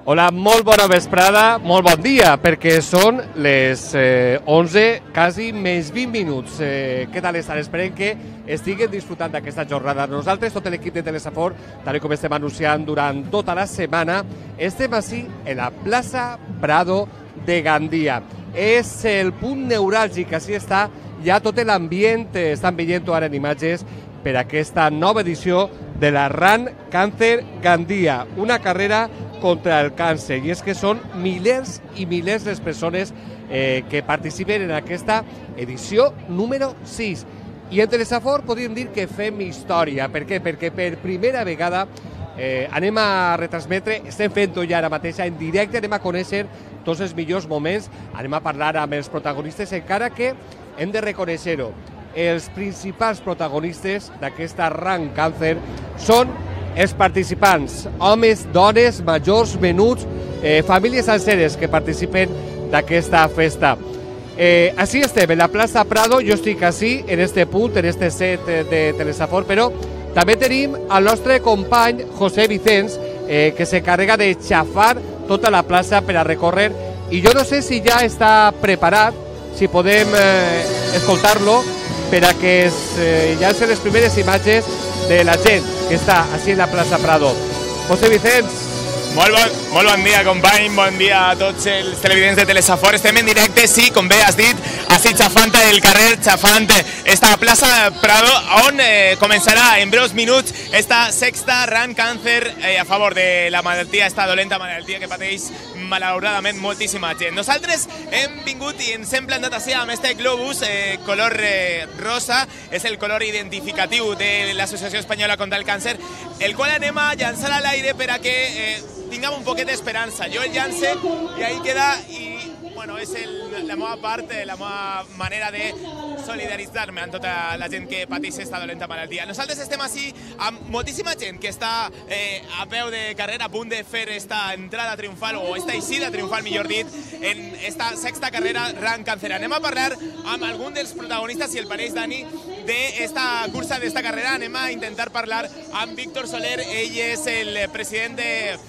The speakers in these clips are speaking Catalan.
Hola, molt bona vesprada, molt bon dia, perquè són les 11, quasi més 20 minuts. Què tal estan? Esperem que estiguen disfrutant d'aquesta jornada. Nosaltres, tot l'equip de Telesafor, tal com estem anunciant durant tota la setmana, estem així en la plaça Prado de Gandia. És el punt neuràlgic, així està ja tot l'ambient, estan veient ara en imatges per aquesta nova edició de la Run Càncer Gandia, una carrera contra el càncer, i és que són milers i milers les persones que participen en aquesta edició número 6. I en Telesafor podríem dir que fem història. Per què? Perquè per primera vegada anem a retransmetre, estem fent-ho ja ara mateix en directe, anem a conèixer tots els millors moments, anem a parlar amb els protagonistes, encara que hem de reconèixer-ho. Els principals protagonistes d'aquesta Run Càncer són els participants, homes, dones, majors, menuts, famílies senceres que participen d'aquesta festa. Així estem, en la plaça Prado, jo estic així, en este punt, en este set de Telesafor, però també tenim el nostre company José Vicens, que s'encarrega de xafar tota la plaça per a recórrer, i jo no sé si ja està preparat, si podem escoltar-lo, per a que llancen les primeres imatges de la gent que està així en la plaça Prado. José Vicens. Molt bon dia, company, bon dia a tots els televidents de Telesafor. Estem en directe, sí, com bé has dit, així xafant el carrer, xafant esta plaça Prado, on començarà en breus minuts esta sexta Run Càncer a favor de la malaltia, esta dolenta malaltia que pateix malauradament moltíssima gent. Nosaltres hem vingut i ens hem plantat així amb este globus color rosa, és el color identificatiu de l'Associació Espanyola contra el Càncer, el qual anem a llançar a l'aire per a que tinguem un poquet d'esperança. Jo el llance i ahí queda, i bueno, és la meva part, la meva manera de solidaritzar-me amb tota la gent que pateix aquesta dolenta malaltia. Nosaltres estem així amb moltíssima gent que està a peu de carrera, a punt de fer esta entrada triomfal, o esta eixida triomfal, millor dit, en esta sexta carrera Run Càncer. Anem a parlar amb algun dels protagonistes, si el pareix, Dani, d'esta cursa, d'esta carrera. Anem a intentar parlar amb Víctor Soler, ell és el president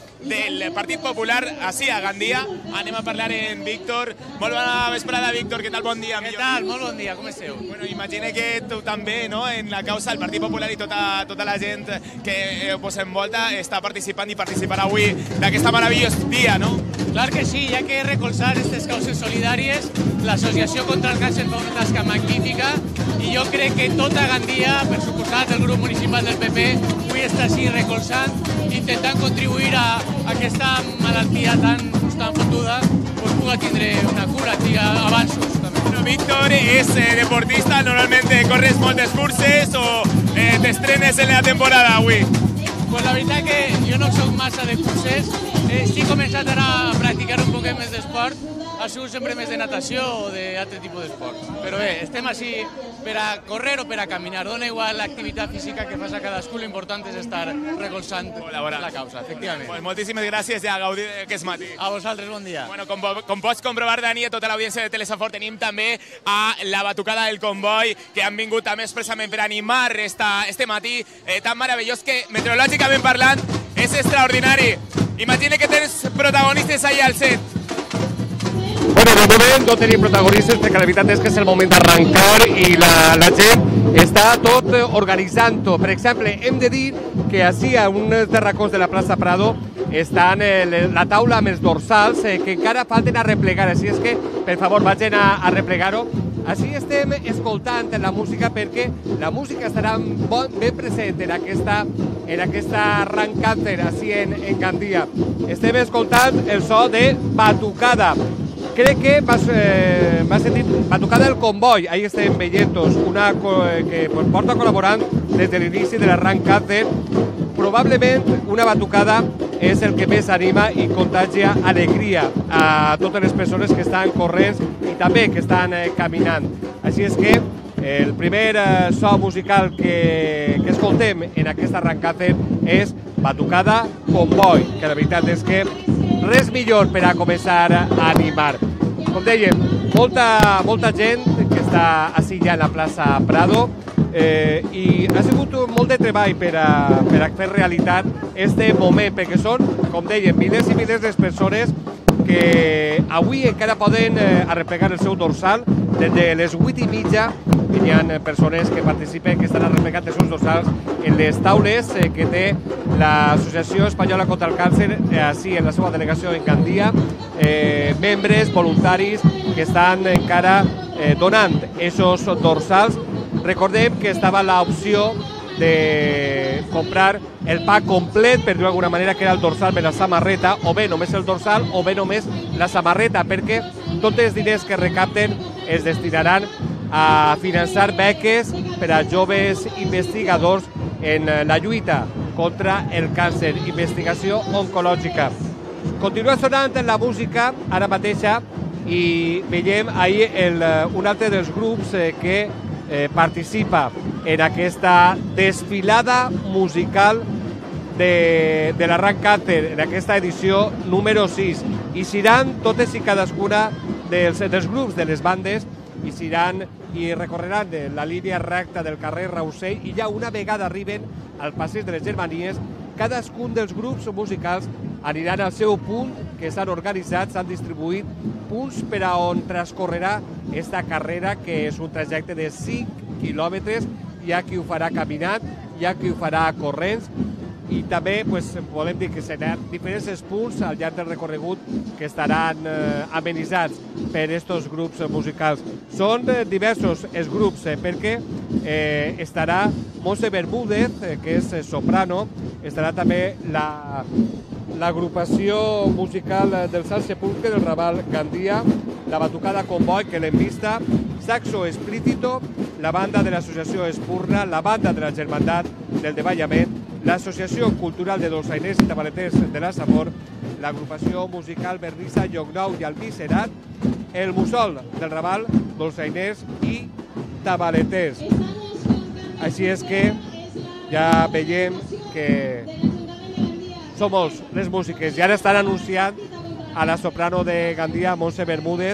del Partit Popular així a Gandia. Anem a parlar amb Víctor. Molt bona vesprada, Víctor, què tal? Bon dia. Què tal? Molt bon dia, com esteu? Bueno, imagina que tu també, no?, en la causa del Partit Popular i tota la gent que vos envolta està participant i participarà avui d'aquesta meravellós dia, no? Clar que sí, ja que recolzar aquestes causes solidàries, l'Associació contra el Càncer fa una tasca magnífica, i jo crec que tota Gandia, per suposat el grup municipal del PP, avui està així recolzant, intentant contribuir a aquesta malaltia tan fotuda, pues pugui tindre una cura, avanços també. Bueno, Víctor és deportista, normalment corres moltes curses o t'estrenes en la temporada avui? Pues la veritat que jo no soc massa de curses, sí he començat ara a practicar un poquet més d'esport, ha sigut sempre més de natació o d'altre tipus d'esport. Però bé, estem així per a córrer o per a caminar, dona igual l'activitat física que fas a cadascú, l'important és estar recolzant la causa, efectivament. Pues moltíssimes gràcies i a gaudir d'aquest matí. A vosaltres, bon dia. Bueno, com pots comprovar, Dani, a tota l'audiència de Telesafor, tenim també a la batucada del comboi, que han vingut també expressament per animar este matí tan meravellós que, meteorològicament parlant, és extraordinari. Imagina que tens protagonistes ahí al set. Bueno, de moment no tenim protagonistes perquè la veritat és que és el moment d'arrencar i la gent està tot organitzant-ho. Per exemple, hem de dir que així a un dels racons de la plaça Prado estan la taula amb els dorsals que encara falten a replegar, així és que, per favor, vagin a replegar-ho. Així estem escoltant la música perquè la música estarà ben present en aquesta Run Càncer així en Gandia. Estem escoltant el so de batucada. Crec que m'ha sentit batucada del comboi, ahí estem veient-nos, una que porta col·laborant des de l'inici de la Run Càncer. Probablement una batucada és el que més anima i contagia alegria a totes les persones que estan corrents i també que estan caminant. Així és que el primer so musical que escoltem en aquesta Run Càncer és batucada comboi, que la veritat és que res millor per a començar a animar. Com dèiem, molta gent que està així ja en la plaça Prado, i ha sigut molt de treball per a fer realitat este moment, perquè són, com dèiem, milers i milers de persones que avui encara poden arreplegar el seu dorsal des de les 8:30. Hi ha persones que participen, que estan arreplegant els seus dorsals en les taules que té l'Associació Espanyola contra el Càncer, així en la seva delegació en Gandia, membres, voluntaris que estan encara donant aquests dorsals. Recordem que estava l'opció de comprar el pack complet, per dir-ho d'alguna manera, que era el dorsal més la samarreta, o bé només el dorsal o bé només la samarreta, perquè tots els diners que recapten es destinaran a finançar beques per a joves investigadors en la lluita contra el càncer, investigació oncològica. Continua sonant la música ara mateixa i veiem ahir un altre dels grups que participa en aquesta desfilada musical de l'Arran Càncer, en aquesta edició número 6. I seran totes i cadascuna dels grups de les bandes i recorreran la línia recta del carrer Rausell i ja una vegada arriben al passeig de les Germanies, cadascun dels grups musicals aniran al seu punt, que s'han organitzat, s'han distribuït punts per a on transcorrerà aquesta carrera, que és un trajecte de 5 quilòmetres. Hi ha qui ho farà caminant, hi ha qui ho farà corrents, i també volem dir que seran diferents punts al llarg del recorregut que estaran amenitzats per aquests grups musicals. Són diversos els grups, perquè estarà Montse Bermúdez, que és soprano, estarà també l'agrupació musical del Sant Sepulcre del Raval Gandia, la Batucada Convoi, que l'hem vista, Saxo Explícito, la banda de l'associació Espurna, la banda de la Germandat del Davallament, l'Associació Cultural de Dolçainers i Tabaleters de la Safor, l'agrupació musical Bernissa, Llocnou i Almiserat, el Mussol del Raval, Dolçainers i Tabaleters. Així és que ja veiem que són molts les músiques i ara estan anunciant a la soprano de Gandia, Montse Bermúdez,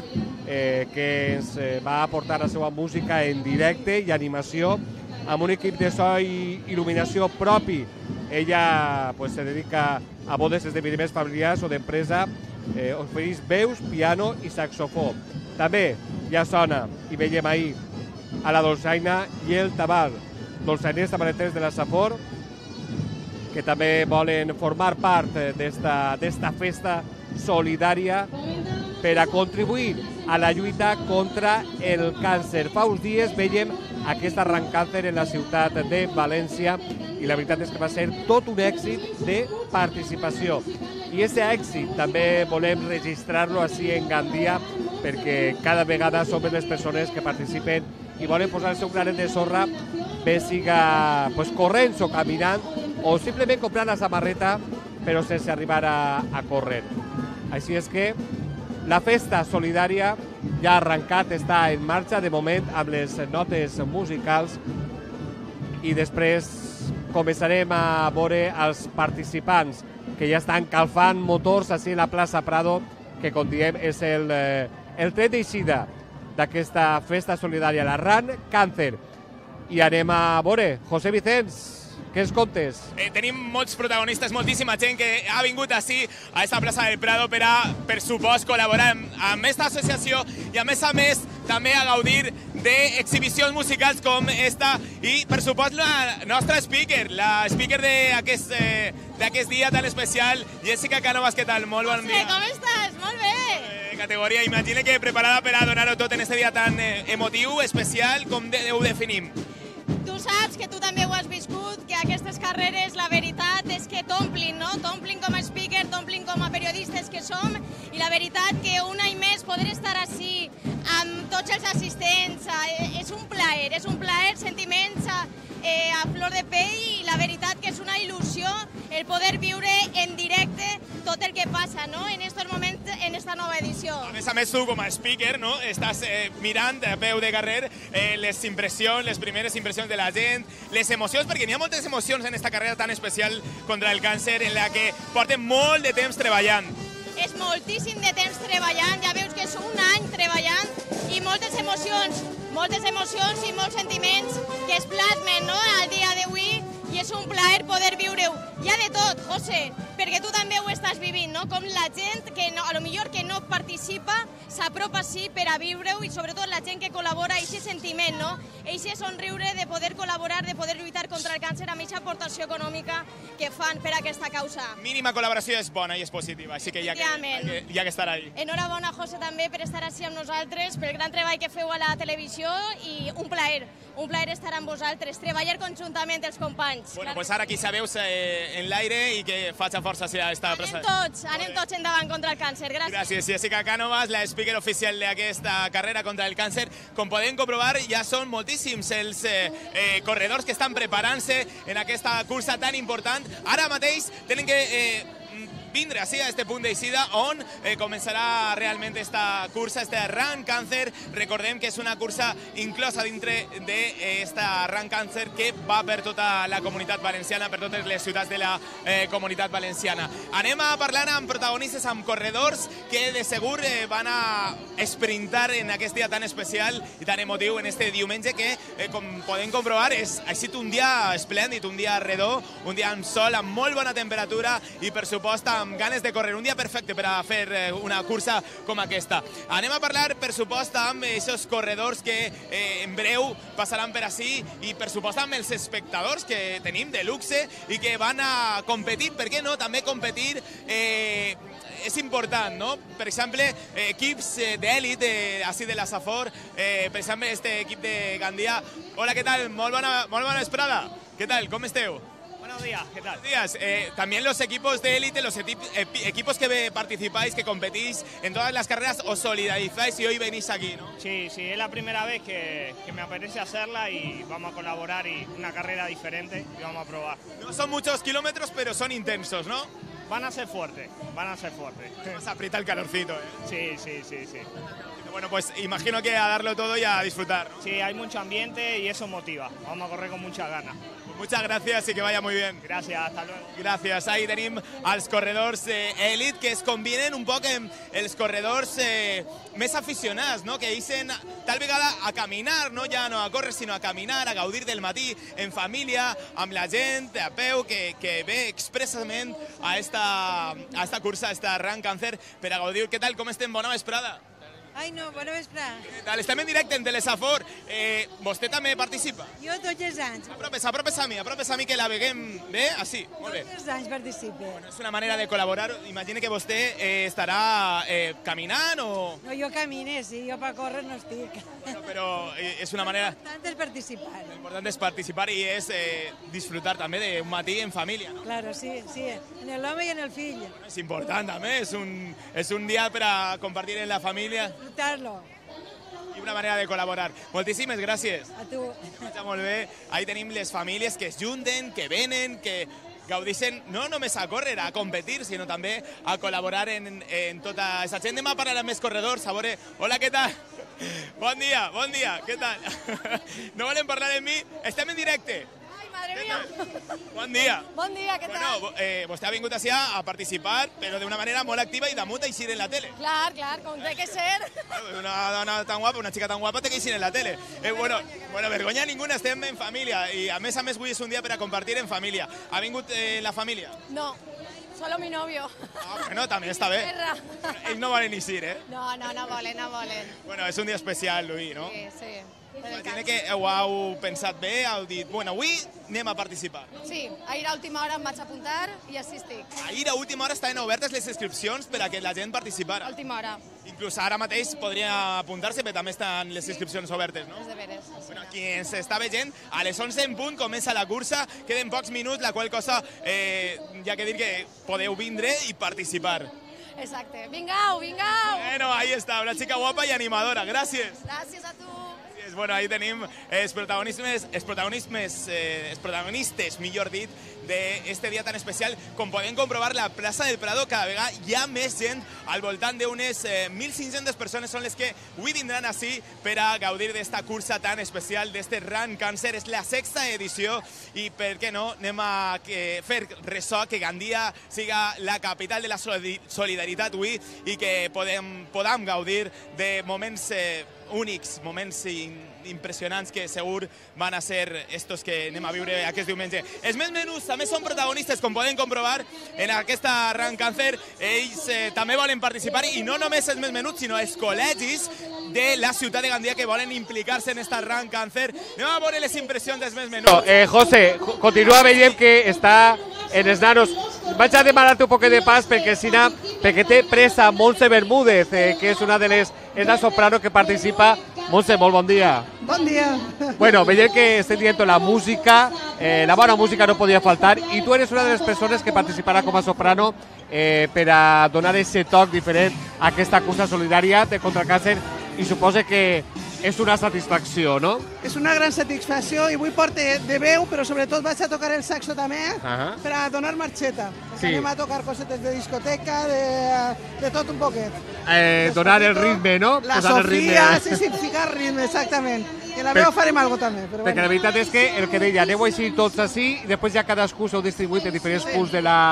que ens va aportar la seva música en directe i animació amb un equip de so i il·luminació propi. Ella se dedica a bodes, esdeveniments familiars o d'empresa, ofereix veus, piano i saxofó. També ja sona, i veiem ahir, a la dolçaina i el tabal, dolçainers tabaleters de la Safor, que també volen formar part d'esta festa solidària per a contribuir a la lluita contra el càncer. Fa uns dies veiem aquest Arran Càncer en la ciutat de València i la veritat és que va ser tot un èxit de participació. I aquest èxit també volem registrar-lo així en Gandia, perquè cada vegada som les persones que participen i volen posar el seu granet de sorra, bé siga corrents o caminant o simplement comprant la samarreta però sense arribar a córrer. Així és que la festa solidària ja ha arrencat, està en marxa de moment amb les notes musicals i després començarem a veure els participants que ja estan calfant motors així a la plaça Prado, que com diem és el tret d'eixida d'aquesta festa solidària, l'Arran Càncer. I anem a veure, José Vicens, què ens contes? Tenim molts protagonistes, moltíssima gent que ha vingut així a aquesta plaça del Prado per supost col·laborar amb aquesta associació i a més també a gaudir d'exhibicions musicals com esta i per supost la nostra speaker, la speaker d'aquest dia tan especial, Jessica Cánovas, què tal? Molt bon dia. Com estàs? Molt bé. Categoria, imagina que preparada per a donar-ho tot en este dia tan emotiu, especial, com ho definim? Tu saps que tu també ho has viscut, que aquestes carreres la veritat és que t'omplin, no? T'omplin com a speaker, t'omplin com a periodistes que som, i la veritat que un any més poder estar així amb tots els assistents és un plaer, sentiments a flor de pell, i la veritat que és una il·lusió el poder viure en directe tot el que passa, no?, en aquests moments, en esta nova edició. A més, tu com a speaker, no?, estàs mirant a peu de carrer les impressions, les primeres impressions de la gent, les emocions, perquè n'hi ha moltes emocions en esta carrera tan especial contra el càncer, en la que porten molt de temps treballant. És moltíssim de temps treballant, ja veus que és un any treballant, i moltes emocions, moltes emocions i molts sentiments que es plasmen, no?, al dia d'avui, i és un plaer poder viure-ho. Hi ha de tot, José, perquè tu també ho estàs vivint, no?, com la gent que a lo millor que no participa s'apropa sí per a viure-ho, i sobretot la gent que col·labora, aquest sentiment, no?, aquest somriure de poder col·laborar, de poder lluitar contra el càncer amb aquesta aportació econòmica que fan per a aquesta causa. Mínima col·laboració és bona i és positiva, així que hi ha que estar ahí. Enhorabona, José, també per estar així amb nosaltres, pel gran treball que feu a la televisió, i un plaer estar amb vosaltres, treballar conjuntament els companys. Bueno, pues ara aquí sabeu en l'aire i que faig força a esta plaça. Anem tots endavant contra el càncer. Gràcies. Gràcies, Jessica Cánovas, la speaker oficial d'aquesta carrera contra el càncer. Com podem comprovar, ja són moltíssims els corredors que estan preparant-se en aquesta cursa tan important. Ara mateix tenen que vindre així a este punt d'eixida on començarà realment esta cursa, este Run Càncer. Recordem que és una cursa inclosa dintre d'esta Run Càncer que va per tota la comunitat valenciana, per totes les ciutats de la comunitat valenciana. Anem a parlar amb protagonistes, amb corredors que de segur van a esprintar en aquest dia tan especial i tan emotiu en este diumenge que, com podem comprovar, ha estat un dia esplèndid, un dia redó, un dia amb sol, amb molt bona temperatura i, per supost, amb ganes de córrer. Un dia perfecte per a fer una cursa com aquesta. Anem a parlar, per supost, amb aquests corredors que en breu passaran per ací i, per supost, amb els espectadors que tenim de luxe i que van a competir. Per què no? També competir és important, no? Per exemple, equips d'èlit, així de la Safor, per exemple, este equip de Gandia. Hola, què tal? Molt bona vesprada. Què tal? Com esteu? Buenos días, ¿qué tal? Buenos días. También los equipos de élite, los equipos que participáis, que competís en todas las carreras, os solidarizáis y hoy venís aquí, ¿no? Sí, es la primera vez que me apetece hacerla y vamos a colaborar y una carrera diferente y vamos a probar. No son muchos kilómetros, pero son intensos, ¿no? Van a ser fuertes, Vas a apretar el calorcito, ¿eh? Sí. Bueno, pues imagino que a darlo todo y a disfrutar, ¿no? Sí, hay mucho ambiente y eso motiva. Vamos a correr con muchas ganas. Muchas gracias y que vaya muy bien. Gràcies, hasta luego. Gràcies. Ahí tenim els corredors d'èlit que es combinen un poc amb els corredors més aficionats, no? Que deixen tal vegada a caminar, no ja no a córrer, sinó a caminar, a gaudir del matí en família, amb la gent a peu que ve expressament a esta cursa, a esta Run Càncer, per a gaudir. Què tal? Com estem? Bona vesprada. Ai, no, bona vesprada. Què tal? Estem en directe en Telesafor. Vostè també participa? Jo tots els anys. Apropes a mi que la veguem bé? Així, molt bé. Tots els anys participe. Bueno, és una manera de col·laborar. Imagine que vostè estarà caminant o... No, jo camine, sí, jo per córrer no estic. Bueno, però és una manera... L'important és participar. L'important és participar i és disfrutar també d'un matí en família, no? Claro, sí, en l'home i en el fill. Bueno, és important també, és un dia per a compartir en la família. Disfrutar-lo. I una manera de col·laborar. Moltíssimes gràcies. A tu. Està molt bé. Ahí tenim les famílies que es junten, que venen, que gaudeixen no només a córrer, a competir, sinó també a col·laborar en tota aquesta gent. Anem a parlar amb més corredors, a veure... Hola, què tal? Bon dia, què tal? No volen parlar amb mi? Estem en directe. Madre mía. Bon dia. Bon dia, què tal? Bueno, vostè ha vingut així a participar, però d'una manera molt activa i damunt eixir en la tele. Clar, com té que ser. Una dona tan guapa, una xica tan guapa, té que eixir en la tele. Bueno, vergonya ninguna, estem en família i a més avui és un dia per a compartir en família. Ha vingut la família? No, solo mi novio. Bueno, també està bé. Ells no volen eixir, ¿eh? No volen. Bueno, és un dia especial, Luis, no? Sí. Imagina que ho heu pensat bé, heu dit, bueno, avui anem a participar. Sí, ahir a última hora em vaig apuntar i així estic. Ahir a última hora estaven obertes les inscripcions per a que la gent participara. Última hora. Inclús ara mateix podria apuntar-se, però també estan les inscripcions obertes, no? És de veres. Bueno, qui ens està veient, a les 11 en punt comença la cursa, queden pocs minuts, la qual cosa hi ha que dir que podeu vindre i participar. Exacte. Vingau. Bueno, ahí está, una chica guapa y animadora. Gràcies. Gràcies a tu. Bueno, ahí tenim els protagonistes, millor dit, d'este dia tan especial. Com podem comprovar, la plaça del Prado cada vegada hi ha més gent, al voltant d'unes 1.500 persones són les que avui vindran així per a gaudir d'esta cursa tan especial, d'este Run Càncer. És la 6ª edició i, per què no, anem a fer ressò que Gandia siga la capital de la solidaritat avui i que podam gaudir de moments únics, moments impressionants que segur van a ser estos que anem a viure aquest diumenge. Els més menús també són protagonistes, com poden comprovar en aquesta Run Càncer. Ells també volen participar, i no només els més menuts, sinó els col·legis de la ciutat de Gandia que volen implicar-se en esta Run Càncer. Anem a veure les impressions dels més menuts. José, continua veient que està en els nanos. Vaig a demanar-te un poc de pas perquè té pressa Montse Bermúdez, que és una de les... És la soprano que participa. Montse, molt bon dia. Bon dia. Bueno, veiem que estem dient la música, la bona música no podia faltar, i tu eres una de les persones que participarà com a soprano per a donar aquest toc diferent a aquesta cursa solidària contra el càncer, i suposa que és una satisfacció, no? És una gran satisfacció i avui porto de veu, però sobretot vaig a tocar el saxo també per a donar marxeta. Sí. Anem a tocar cosetes de discoteca, de tot un poquet. Donar el ritme, no? La Sofia, sí, ficar ritme, exactament. I a la veu farem alguna cosa també. Perquè la veritat és que el que deia, aneu així tots així, i després ja cadascú s'heu distribuït en diferents punts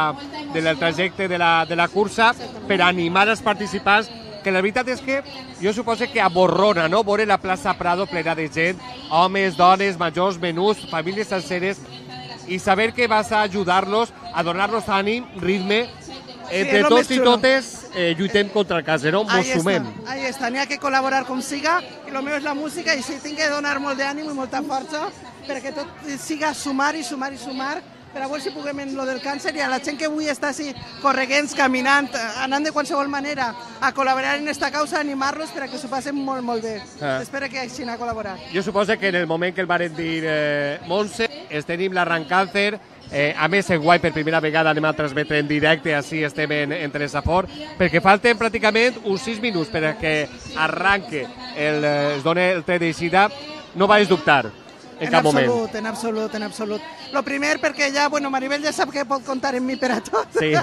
del trajecte de la cursa per animar els participants, que la veritat és que jo suposo que aborrona, no?, veure la plaça Prado plena de gent, homes, dones, majors, menús, famílies senceres, i saber que vas a ajudar-los, a donar-los ànim, ritme, entre tots i totes lluitem contra el càncer, no? Mos sumem. Ahí està, n'hi ha que col·laborar com siga, i el meu és la música, i sí, tinc que donar molt d'ànim i molta força perquè tot siga sumar i sumar i sumar, per a veure si puguem en lo del càncer, i a la gent que avui està així correguents, caminant, anant de qualsevol manera a col·laborar en aquesta causa, animar-los per a que s'ho passen molt, molt bé. Espero que així a col·laborar. Jo suposo que en el moment que el varen dir Montse, tenim la Run Càncer, a més en guai per primera vegada anem a transmetre en directe, així estem en Telesafor, perquè falten pràcticament uns 6 minuts perquè arranque, es doni el tret d'eixida, no vaig dubtar. En cap moment. En absolut. Lo primer, perquè ja, bueno, Maribel ja sap que pot comptar en mi per a tot. Sí.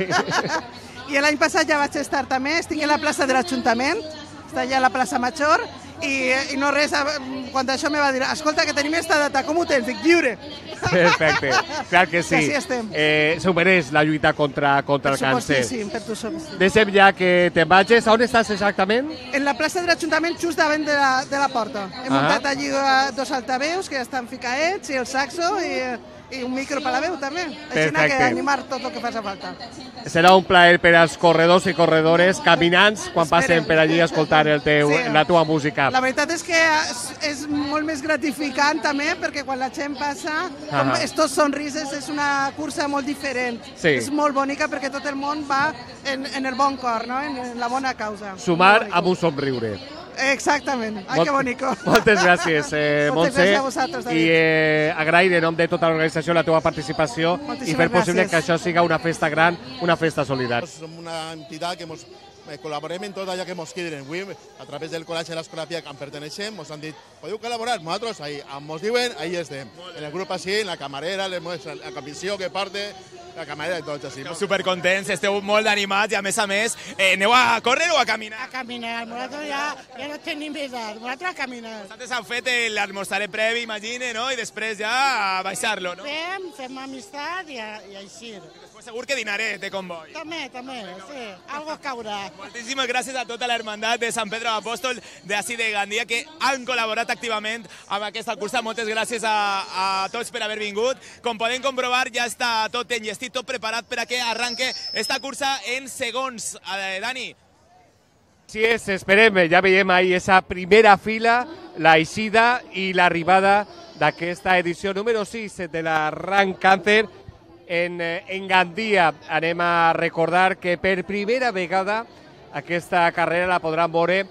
I l'any passat ja vaig estar també, estic a la plaça de l'Ajuntament, està allà a la plaça Major, i no res, quan això me va dir, escolta, que tenim esta data, com ho tens? Dic, lliure. Perfecte, clar que sí. Així estem. S'ho mereix la lluita contra el càncer. Per tu som. Deixem ja que te'n vagis. On estàs exactament? En la plaça de l'Ajuntament, just davant de la porta. Hem muntat allí 2 altaveus que ja estan ficaets, i el saxo, i un micro per la veu també. Així que animar tot el que faci falta. Serà un plaer per als corredors i corredores caminants quan passen per allí a escoltar la teva música. La veritat és que és molt més gratificant també, perquè quan la gent passa, com estos sonrises, és una cursa molt diferent. És molt bonica perquè tot el món va en el bon cor, en la bona causa. Sumar amb un somriure. Exactament. Ai, que bonico. Moltes gràcies, Montse. Moltes gràcies a vosaltres, David. I agrair en nom de tota l'organització la teva participació i fer possible que això siga una festa gran, una festa solidària. Som una entitat que col·laborem en tot allò que ens criden. Avui, a través del Col·legi de l'Escola Pia que en perteneixem, ens han dit, podeu col·laborar? Nosaltres, ahí, ens diuen, ahí estem. En el grup així, en la camarera, la comissió que parte, la camarera i tots així. Esteu supercontents, esteu molt animats i a més, aneu a córrer o a caminar? A caminar, nosaltres ja no tenim edat, nosaltres a caminar. Vosaltres heu fet l'almorzare previ, imagine, no? I després ja a baixar-lo, no? Fem amistat i així. Després segur que dinaré de comboi. També, sí, algo caurà. Moltíssimes gràcies a tota la hermandat de Sant Pedro Apòstol d'ací de Gandia que han col·laborat activament amb aquesta cursa. Moltes gràcies a tots per haver vingut. Com podem comprovar, ja està tot enllestit, tot preparat per a que arranque esta cursa en segons. Dani. Sí, esperem, ja veiem ahí esa primera fila, la eixida i l'arribada d'aquesta edició número 6 de la Run Càncer en Gandia. Anem a recordar que per primera vegada aquesta carrera la podran veure,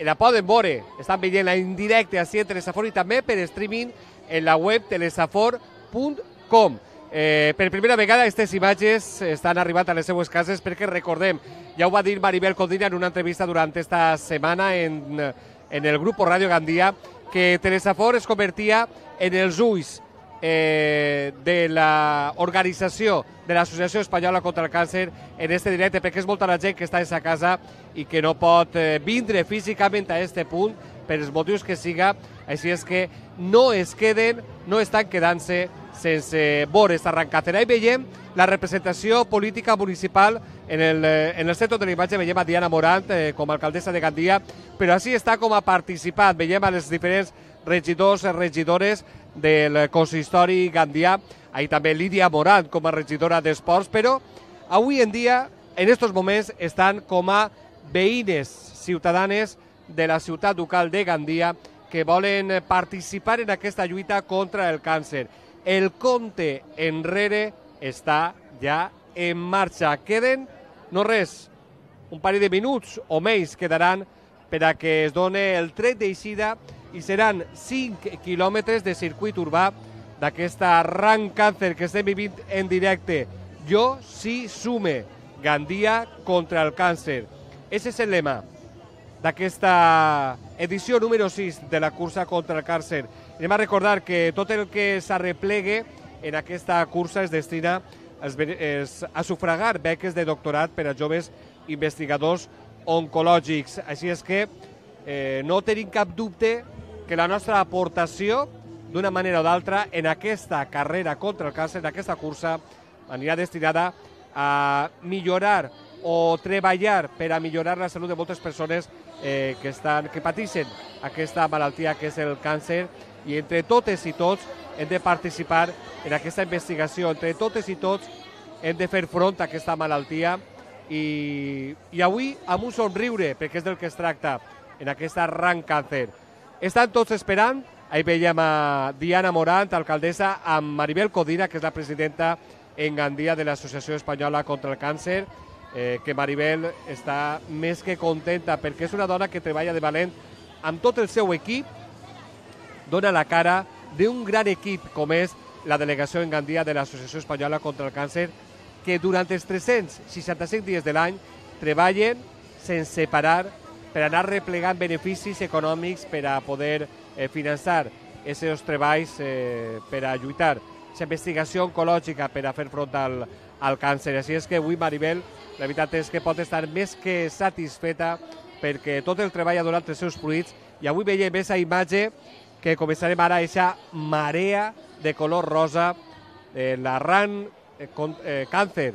estan veient en directe així en Telesafor i també per streaming en la web telesafor.com. Per primera vegada aquestes imatges estan arribant a les seues cases perquè recordem, ja ho va dir Maribel Codina en una entrevista durant esta setmana en el grup Radio Gandia, que Telesafor es convertia en els ulls de l'organització de l'Associació Espanyola contra el Càncer en este directe, perquè és molta la gent que està a sa casa i que no pot vindre físicament a este punt per els motius que siga, Així és que no estan quedant-se sense veure esta arrancada. Ahí veiem la representació política municipal en el centre de la imatge. Veiem a Diana Morant com a alcaldessa de Gandia, però així està com a participant. Veiem a les diferents regidors i regidores del consistori gandià. Ahí també Lídia Morant com a regidora d'Esports, però avui en dia, en estos moments, estan com a veïnes ciutadanes de la ciutat ducal de Gandia que volen participar en aquesta lluita contra el càncer. El compte enrere està ja en marxa. Queden, no res, un parell de minuts o menys quedaran per a que es doni el tret d'eixida i seran 5 quilòmetres de circuit urbà d'aquesta arran càncer que estem vivint en directe. Jo sí sume, Gandia contra el càncer. Ese és el lema d'aquesta edició número 6 de la cursa contra el càncer. Anem a recordar que tot el que s'arreplegue en aquesta cursa es destina a sufragar beques de doctorat per a joves investigadors oncològics. Així és que no tenim cap dubte que la nostra aportació, d'una manera o d'altra, en aquesta carrera contra el càncer, en aquesta cursa, anirà destinada a millorar o treballar per a millorar la salut de moltes persones que pateixen aquesta malaltia que és el càncer, i entre totes i tots hem de participar en aquesta investigació, entre totes i tots hem de fer front a aquesta malaltia i avui amb un somriure, perquè és del que es tracta en aquesta arran càncer. Estan tots esperant. Ahí veiem a Diana Morant, alcaldessa, amb Maribel Codina, que és la presidenta en Gandia de l'Associació Espanyola contra el Càncer, que Maribel està més que contenta perquè és una dona que treballa de valent amb tot el seu equip, dona la cara d'un gran equip com és la delegació en Gandia de l'Associació Espanyola contra el Càncer, que durant els 365 dies de l'any treballen sense parar per anar replegant beneficis econòmics per a poder finançar aquests treballs per a lluitar, aquesta investigació oncològica per a fer front al càncer. Així és que avui, Maribel, la veritat és que pot estar més que satisfeta perquè tot el treball ha donat els seus fruits i avui veiem aquesta imatge que començarem ara, aquesta marea de color rosa, l'arran càncer,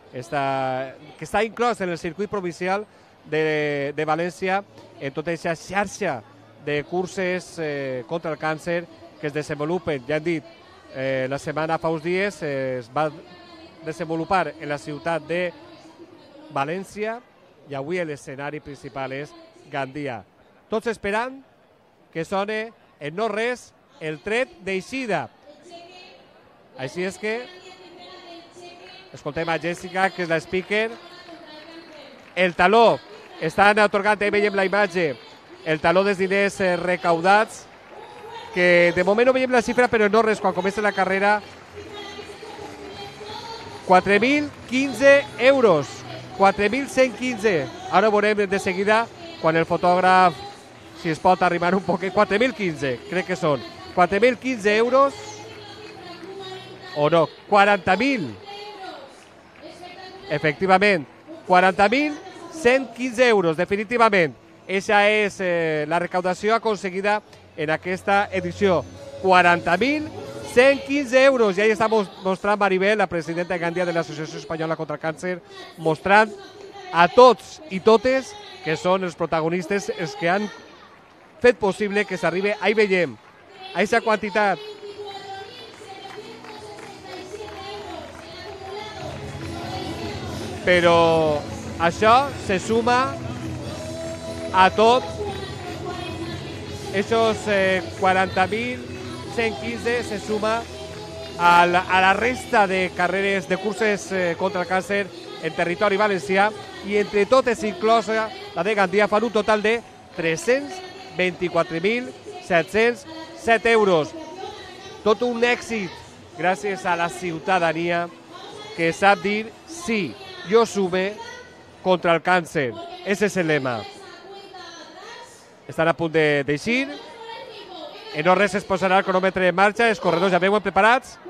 que està inclòs en el circuit provincial de València, en tota aquesta xarxa de curses contra el càncer que es desenvolupen. Ja hem dit, la setmana fa uns dies es va desenvolupar en la ciutat de València i avui l'escenari principal és Gandia. Tots esperant que sone en no res el tret d'eixida. Així és que escoltem a Jessica, que és la speaker. El taló, estan atorgant, veiem la imatge, el taló dels diners recaudats, que de moment no veiem la xifra, però no res, quan comença la carrera, 4.015 euros, 4.115. Ara ho veurem de seguida, quan el fotògraf, si es pot arribar un poc, 4.015, crec que són. 4.015 euros, o no, 40.000. Efectivament, 40.115 euros, definitivament. Eixa és la recaudació aconseguida en aquesta edició. 40.115 euros. I ahí està mostrant Maribel, la presidenta de Gandia de l'Associació Espanyola contra el Càncer, mostrant a tots i totes que són els protagonistes, els que han fet possible que s'arribi. Ahí veiem, a aquesta quantitat. Però això se suma a tot, esos 40.115 se suma a la resta de carreres, de curses contra el càncer en territori valencià, i entre totes inclosa la de Gandia fan un total de 324.707 euros. Tot un èxit gràcies a la ciutadania que sap dir sí, jo sume contra el càncer. Ese és el lema. Estan a punt d'eixir. En no res es posarà el cronòmetre en marxa. Els corredors ja veuen preparats.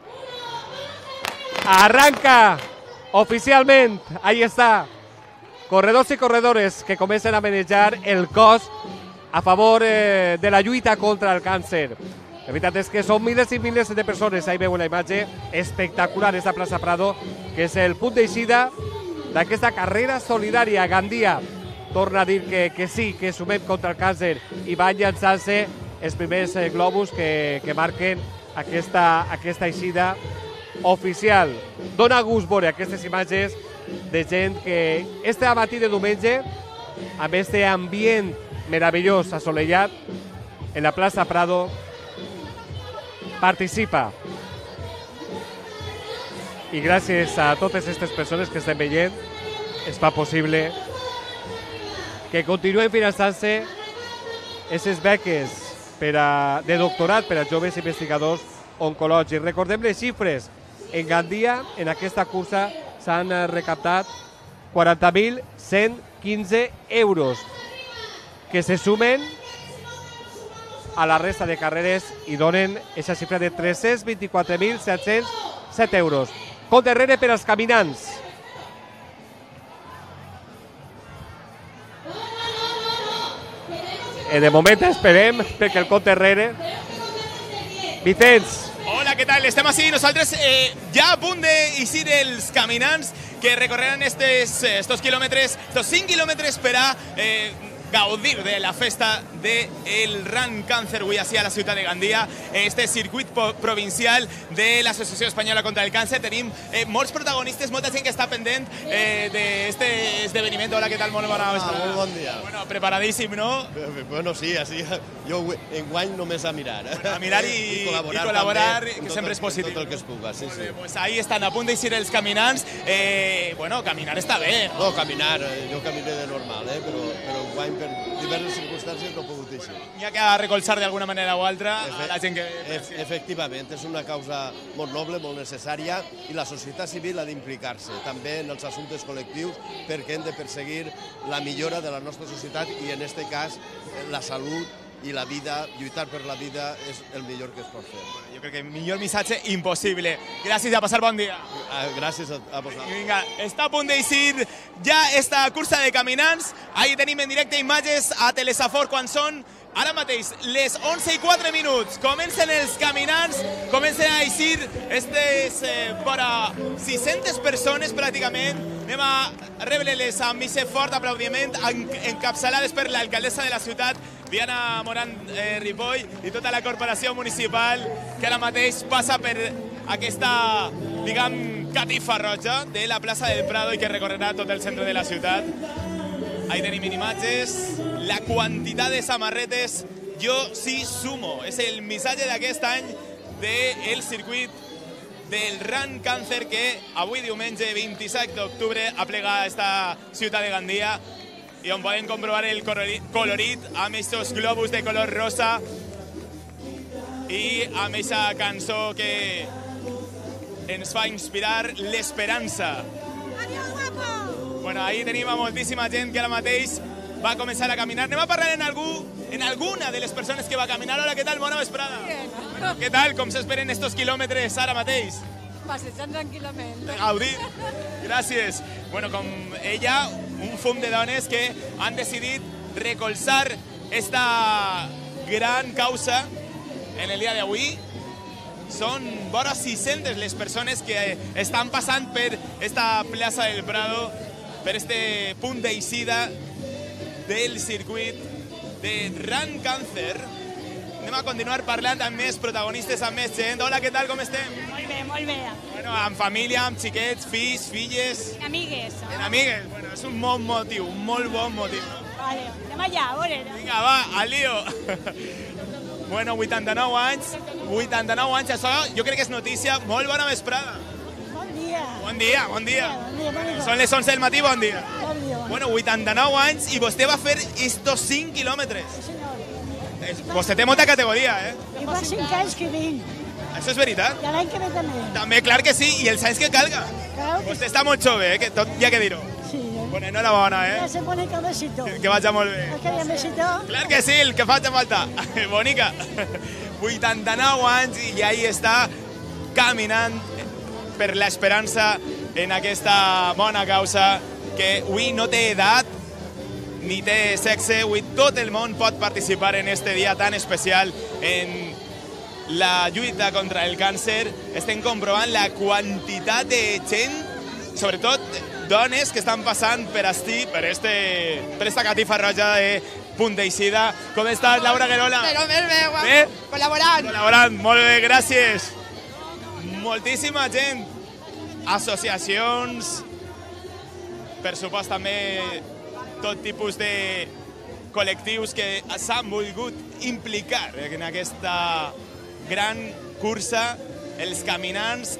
Arranca oficialment. Ahí està. corredors i corredores que comencen a manejar el cos a favor de la lluita contra el càncer. La veritat és que són milers i milers de persones. Ahí veu una imatge espectacular, esta plaça Prado, que és el punt d'eixida d'aquesta carrera solidària. Gandia torna a dir que sí, que sumem contra el càncer i van llançar-se els primers globus que marquen aquesta eixida oficial. Dona gust veure aquestes imatges de gent que este matí de diumenge, amb este ambient meravellós assolellat en la plaça Prado, participa. I gràcies a totes aquestes persones que estem veient es fa possible que continuen finançant-se aquestes beques de doctorat per a joves investigadors oncològics. Recordem les xifres. En Gandia, en aquesta cursa, s'han recaptat 40.115 euros que se sumen a la resta de carreres i donen aquesta xifra de 324.707 euros. Compte enrere per als caminants. De moment esperem perquè el compte enrere. Vicenç. Hola, què tal? Estem així nosaltres ja a punt d'eixir els caminants que recorreran estos quilòmetres, estos 5 quilòmetres per a gaudir de la festa del Run Càncer avui així a la ciutat de Gandia, este circuit provincial de l'Associació Espanyola contra el Càncer. Tenim molts protagonistes, molta gent que està pendent d'este esdeveniment. Hola, què tal? Molt bona vesprada. Molt bon dia. Bueno, preparadíssim, no? Bueno, sí, així jo enguany només a mirar. A mirar i col·laborar, que sempre és positiu. Tot el que es puga, sí, sí. Pues ahí estan a punt d'eixir els caminants. Bueno, caminar està bé. No, caminar, jo camine de normal, però enguany per diverses circumstàncies no he pogut eixir. Hi ha que recolzar d'alguna manera o altra a la gent que... Efectivament, és una causa molt noble, molt necessària, i la societat civil ha d'implicar-se també en els assumptes col·lectius perquè hem de perseguir la millora de la nostra societat i, en aquest cas, la salut i la vida, lluitar per la vida és el millor que es pot fer. Jo crec que millor missatge impossible. Gràcies i a passar bon dia. Gràcies a vosaltres. Vinga, està a punt d'eixir ja esta cursa de caminants. Ahí tenim en directe imatges a Telesafor quan són ara mateix les 11:04. Comencen els caminants, comencen a eixir estes vora 600 persones pràcticament. Anem a rebre-les amb aquest fort aplaudiment encapçalades per l'alcaldessa de la ciutat, Diana Morán Ripoll, i tota la corporació municipal que ara mateix passa per aquesta, diguem, catifa roja de la plaça del Prado i que recorrerà tot el centre de la ciutat. Ahí tenim imatges, la quantitat de samarretes, jo sí sumo. És el missatge d'aquest any del circuit del Run Càncer que avui diumenge 27 d'octubre aplega esta ciutat de Gandia i on podem comprovar el colorit amb aquests globus de color rosa i amb aquesta cançó que ens fa inspirar l'esperança. Bueno, ahí tenim a moltíssima gent que ara mateix va començar a caminar. Anem a parlar en alguna de les persones que va caminar. Hola, què tal? Bona vesprada. Bueno, què tal? Com s'esperen estos quilòmetres ara mateix? Passejant tranquil·lament. Gaudir. Gràcies. Bueno, com ella, un fum de dones que han decidit recolzar esta gran causa en el dia d'avui. Són vora 600 les persones que estan passant per esta plaça del Prado, per este punt d'eixida del circuit de Run Càncer. Anem a continuar parlant amb més protagonistes, amb més gent. Hola, què tal, com estem? Molt bé, molt bé. Bueno, amb família, amb xiquets, fills, filles... En amigues. En amigues. Bueno, és un bon motiu, un molt bon motiu. Vale, anem allà, a veure. Vinga, va, al lío. Bueno, 89 anys, això jo crec que és notícia. Molt bona vesprada. Bon dia. Bon dia, bon dia. Bon dia. Són les 11 del matí, bon dia. Bon dia. Bueno, 89 anys i vostè va fer estos 5 quilòmetres. Sí, senyor. Vostè té molta categoria, eh? I fa 5 anys que vinc. Això és veritat? I l'any que ve també. També, clar que sí, i els anys que calga. Claro que Vostè està molt jove, que tot hi ha que dir-ho. sí. Bueno, enhorabona, Ja se pone el besito. Que vagi molt bé. ¿No quería besito? Clar que sí, el que faci falta. Bonica. 89 anys i ahí està caminant per l'esperança en aquesta bona causa que avui no té edat ni té sexe, avui tot el món pot participar en este dia tan especial en la lluita contra el càncer. Estem comprovant la quantitat de gent, sobretot dones, que estan passant per esta catifa roja de Punt d'Eixida. Com estàs, Laura Guerola? Però més bé, guapo. Bé? Col·laborant. Col·laborant, molt bé, gràcies. Moltíssima gent, associacions, per supost també tot tipus de col·lectius que s'han volgut implicar en aquesta gran cursa. Els caminants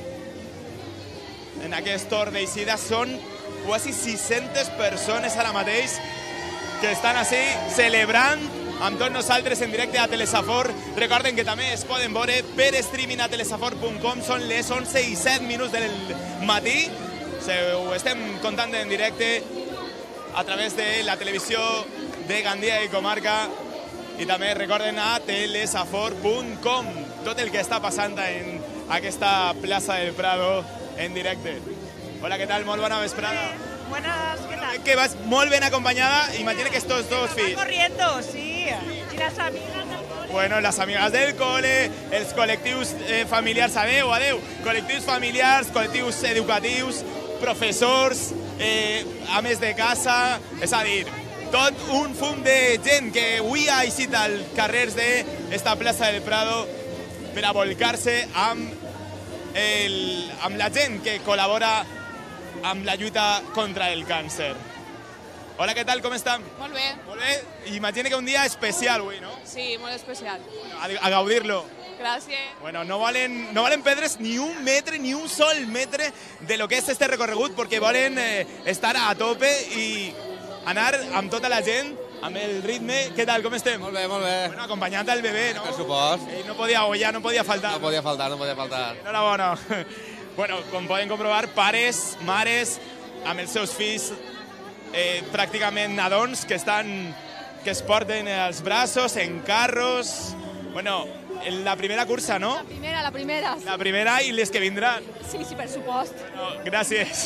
en aquest Tor d'Eixida són quasi 600 persones ara mateix que estan així celebrant amb tots nosaltres en directe a Telesafor. Recorden que també es poden veure per streaming a telesafor.com. Són les 11:07 del matí. Ho estem contant en directe a través de la televisió de Gandia i comarca, i també recorden a telesafor.com tot el que està passant en aquesta plaça del Prado en directe. Hola, què tal? Molt bona vesprada. Buenas, ¿qué tal? Que vas molt ben acompanyada. Imagina que estos dos fills. Corriendo, sí. Y las amigas del cole. Bueno, les amigues del cole, els col·lectius familiars, adeu, col·lectius familiars, col·lectius educatius, professors, ames de casa, és a dir, tot un fum de gent que avui ha eixit als carrers d'esta plaça del Prado per a volcar-se amb la gent que col·labora amb la lluita contra el càncer. Hola, què tal? Com estem? Molt bé. Molt bé. Imagina que un dia especial avui, no? Sí, molt especial. A gaudir-lo. Gràcies. Bueno, no valen perdre's ni un metre, ni un sol metre de lo que és este recorregut, perquè volen estar a tope i anar amb tota la gent, amb el ritme. Què tal, com estem? Molt bé, molt bé. Bueno, acompanyant el bebè, no? Per supost. No podia faltar. No podia faltar. Enhorabona. Bueno, com poden comprovar, pares, mares, amb els seus fills, pràcticament nadons, que es porten als braços, en carros. Bueno, la primera cursa, ¿no? La primera. La primera i les que vindran. Sí, per supost. Bueno, gràcies.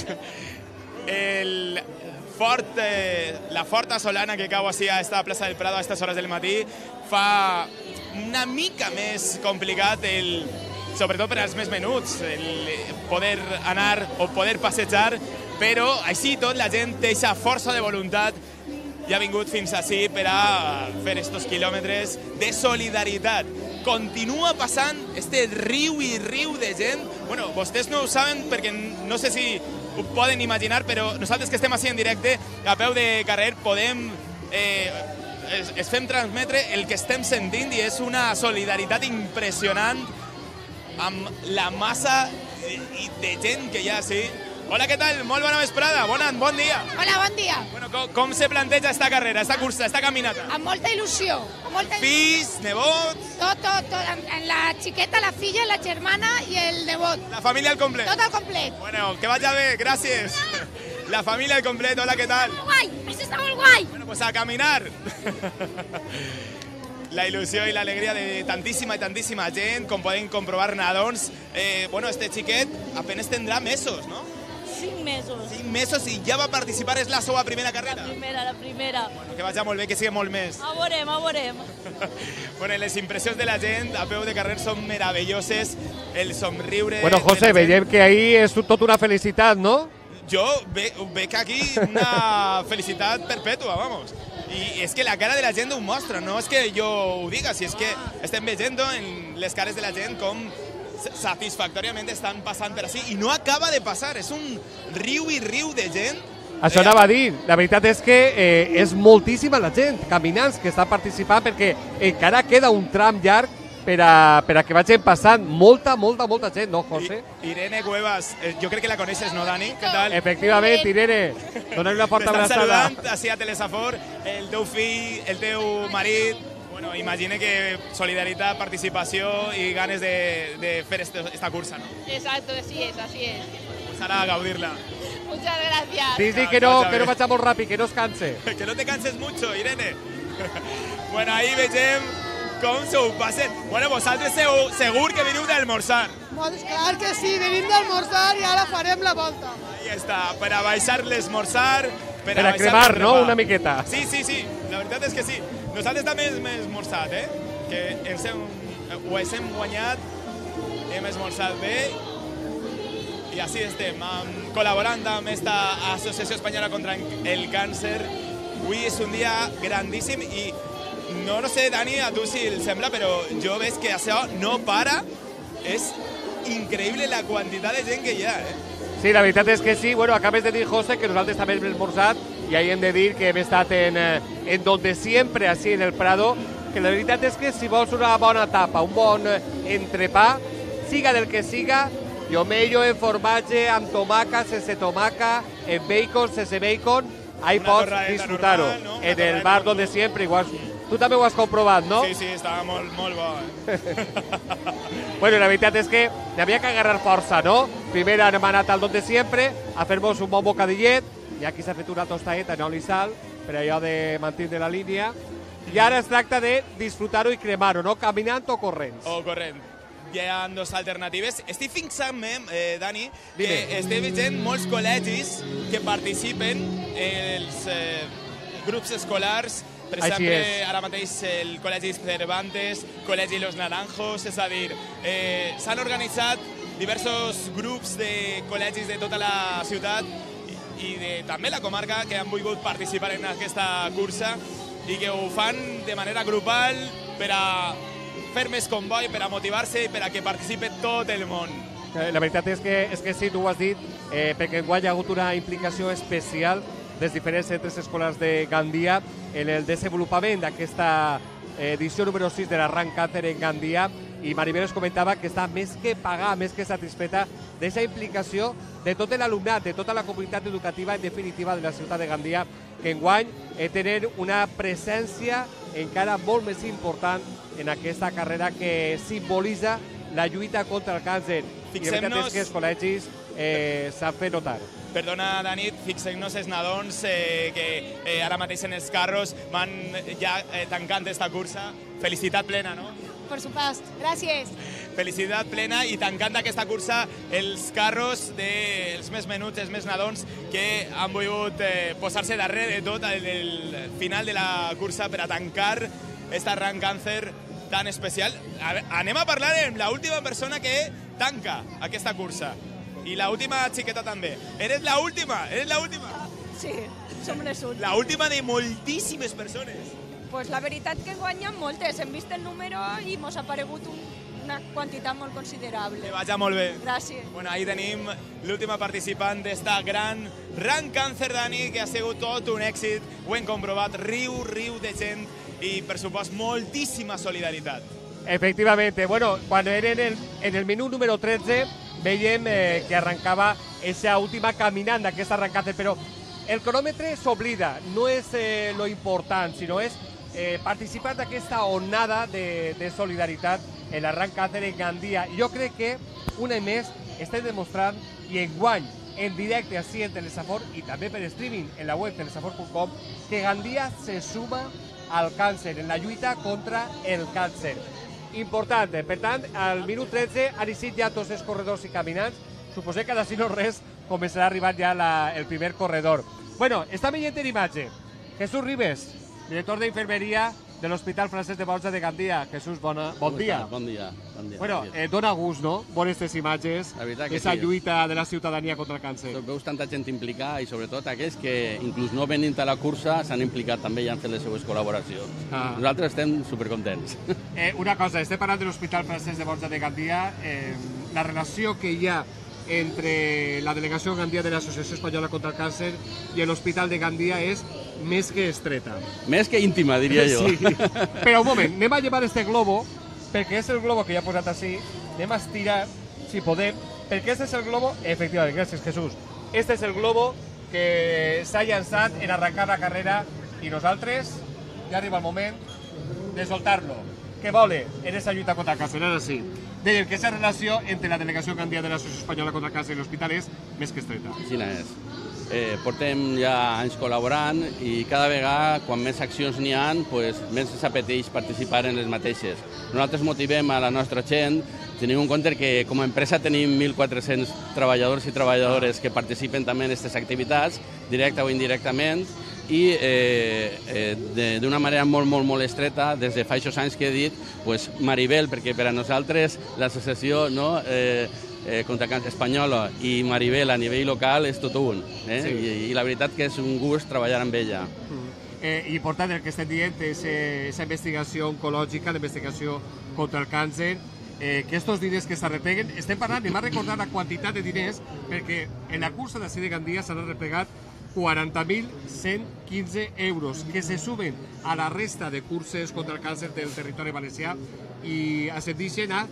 La forta solana que cau així a esta plaça del Prado a aquestes hores del matí fa una mica més complicat, sobretot per als més menuts, el poder anar o poder passejar, però així tot la gent té aquesta força de voluntat i ha vingut fins ací per a fer estos quilòmetres de solidaritat. Continua passant este riu i riu de gent. Bueno, vostès no ho saben perquè no sé si ho poden imaginar, però nosaltres que estem així en directe, a peu de carrer, es fem transmetre el que estem sentint i és una solidaritat impressionant amb la massa de gent que hi ha així. Hola, què tal? Molt bona vesprada, bon dia. Hola, bon dia. Bueno, com se planteja esta carrera, esta cursa, esta caminata? Amb molta il·lusió. Fills, nebots... Tot. En la xiqueta, la filla, la germana i el nebot. La família al complet? Tot al complet. Bueno, que vaya bé, gràcies. La família al complet, hola, què tal? Guai, això està molt guai. Bueno, pues a caminar. La il·lusió i l'alegria de tantíssima gent, com poden comprovar nadons. Bueno, este xiquet apenas tendrá mesos, ¿no? 5 mesos. 5 mesos i ja va participar, és la seva primera carrera? La primera. Bueno, que vagi molt bé, que sigui molt més. A veurem. Bueno, les impressions de la gent a peu de carrer són meravelloses, el somriure... Bueno, José, veiem que ahí és tot una felicitat, ¿no? Jo veig aquí una felicitat perpètua, vamos. I és que la cara de la gent ho mostra, no és que jo ho diga, si és que estem veient en les cares de la gent com satisfactòriament estan passant per així, i no acaba de passar, és un riu i riu de gent. Això anava a dir, la veritat és que és moltíssima la gent, caminants, que està participant, perquè encara queda un tram llarg per a que vagin passant molta gent, no, José? Irene Cuevas, jo crec que la coneixes, no, Dani? Què tal? Efectivament, Irene, dona-li una forta abraçada. T'estan saludant així a Telesafor, el teu fill, el teu marit. Bueno, imagine que solidaritat, participació i ganes de fer esta cursa, ¿no? Exacto, así es. Pues ahora a gaudirla. Muchas gracias. Sí, que no vaya molt ràpid, que no es canse. Que no te canses mucho, Irene. Bueno, ahí veiem com s'ho passen. Bueno, vosaltres segur que veniu d'almorzar. Clar que sí, venim d'almorzar i ara farem la volta. Ahí està, per a baixar l'esmorzar, per a cremar, no?, una miqueta. Sí, la veritat és que sí. Nosaltres també hem esmorzat, que ho hem guanyat, hem esmorzat bé i així estem, col·laborant amb aquesta Associació Espanyola contra el Càncer. Avui és un dia grandíssim i no sé, Dani, a tu si el sembla, però jo veig que això no para. És increïble la quantitat de gent que hi ha, Sí, la veritat és que sí. Bueno, acabes de dir, José, que nosaltres també hem esmorzat i ahí hem de dir que hem estat en donde siempre, así en el Prado, que la veritat és que si vols una bona tapa, un bon entrepà, siga del que siga, jo mello en formatge, amb tomaca, sense tomaca, en bacon, sense bacon, ahí pots disfrutar-ho. No? En el bar donde siempre, igual. Tu també ho has comprovat, no? Sí, estava molt bo. Bueno, la veritat és que n'havia que agarrar força, no? Primer hem anat al donde siempre a fer-nos un bon bocadillet, i aquí s'ha fet una tostadeta en oli i sal, per allò de mantenir la línia, i ara es tracta de disfrutar-ho i cremar-ho, no? Caminant o corrents? O corrent. Hi ha dues alternatives. Estic fixant-me, Dani, que estem veient molts col·legis que participen en els grups escolars. Per exemple, ara mateix el Col·legi Cervantes, Col·legi Los Naranjos, és a dir, s'han organitzat diversos grups de col·legis de tota la ciutat i també la comarca que han volgut participar en aquesta cursa i que ho fan de manera grupal per a fer més comboi, per a motivar-se i per a que participi tot el món. La veritat és que sí, tu ho has dit, perquè enguany hi ha hagut una implicació especial dels diferents centres escolars de Gandia en el desenvolupament d'aquesta edició número 6 de l'Arran Càncer en Gandia, i Maribel es comentava que està més que pagada, més que satisfeta d'aquesta implicació de tot l'alumnat, de tota la comunitat educativa, en definitiva, de la ciutat de Gandia, que enguany tenen una presència encara molt més important en aquesta carrera que simbolitza la lluita contra el càncer. I la veritat és que els col·legis s'han fet notar. Perdona, Dani, fixem-nos els nadons que ara mateix en els carros van ja tancant aquesta cursa. Felicitat plena, no? Por supuesto, gràcies. Felicitat plena i tancant aquesta cursa els carros dels més menuts, els més nadons, que han volgut posar-se darrere de tot el final de la cursa per a tancar aquest Arran Càncer tan especial. Anem a parlar amb l'última persona que tanca aquesta cursa. I l'última xiqueta també. Eres l'última? Sí, som les últimes. L'última de moltíssimes persones. Pues la veritat que guanyen moltes. Hem vist el número i mos ha aparegut una quantitat molt considerable. Que vaja molt bé. Gràcies. Bueno, ahí tenim l'última participant d'esta gran Arran Càncer, Dani, que ha sigut tot un èxit. Ho hem comprovat, riu de gent i, per supost, moltíssima solidaritat. Efectivamente. Bueno, quan eren en el minut número 13 veiem que arrancava esa última caminant d'aquesta Arran Càncer, però el cronòmetre s'oblida, no és lo important, sinó és participar d'aquesta onada de solidaritat en l'Arran Càncer en Gandia. Jo crec que una més estem demostrant, i enguany en directe així en Telesafor i també per streaming en la web telesafor.com, que Gandia se suma al càncer, en la lluita contra el càncer. Important. Per tant, al minut 13 han eixit ja tots els corredors i caminants. Suposem que d'ací no res començarà a arribar ja el primer corredor. Bueno, està veient en imatge Jesús Ribes, director d'infermeria de l'Hospital Francesc de Borja de Gandia. Jesús, bon dia. Bon dia. Bueno, dona gust, no? Veure aquestes imatges, aquesta lluita de la ciutadania contra el càncer. Veus tanta gent implicada i sobretot aquells que inclús no venint a la cursa s'han implicat també i han fet les seues col·laboracions. Nosaltres estem supercontents. Una cosa, estem parlant de l'Hospital Francesc de Borja de Gandia, la relació que hi ha entre la delegació Gandia de l'Associació Espanyola contra el Càncer i l'Hospital de Gandia és més que estreta. Més que íntima, diria jo. Sí. Però un moment, anem a llevar este globo, perquè és el globo que ja he posat així, anem a estirar, si podem, perquè este és el globo, efectivament, gràcies Jesús, este és el globo que s'ha llançat en arrencar la carrera i nosaltres, ja arriba el moment de soltar-lo. Què vole en aquesta lluita contra el càncer? Ara sí. Deien que aquesta relació entre la delegació Gandia de l'Associació Espanyola contra el Càncer i l'Hospital és més que estreta. Quina és? Portem ja anys col·laborant i cada vegada, quan més accions n'hi ha, més s'apeteix participar en les mateixes. Nosaltres motivem a la nostra gent. Tenim en compte que com a empresa tenim 1.400 treballadors i treballadores que participen també en aquestes activitats, directa o indirectament, i d'una manera molt estreta, des de fa aquests anys que he dit, Maribel, perquè per a nosaltres l'associació contra el càncer espanyola i Maribel a nivell local és tot un. I la veritat que és un gust treballar amb ella. Important el que estem dient és aquesta investigació oncològica, la investigació contra el càncer, que estos diners que s'arrepleguen, estem parlant, anem a recordar la quantitat de diners, perquè en la cursa d'ací de Gandia s'han arreplegat 40.115 euros, que se sumen a la resta de curses contra el càncer del territori valencià i ascendixen a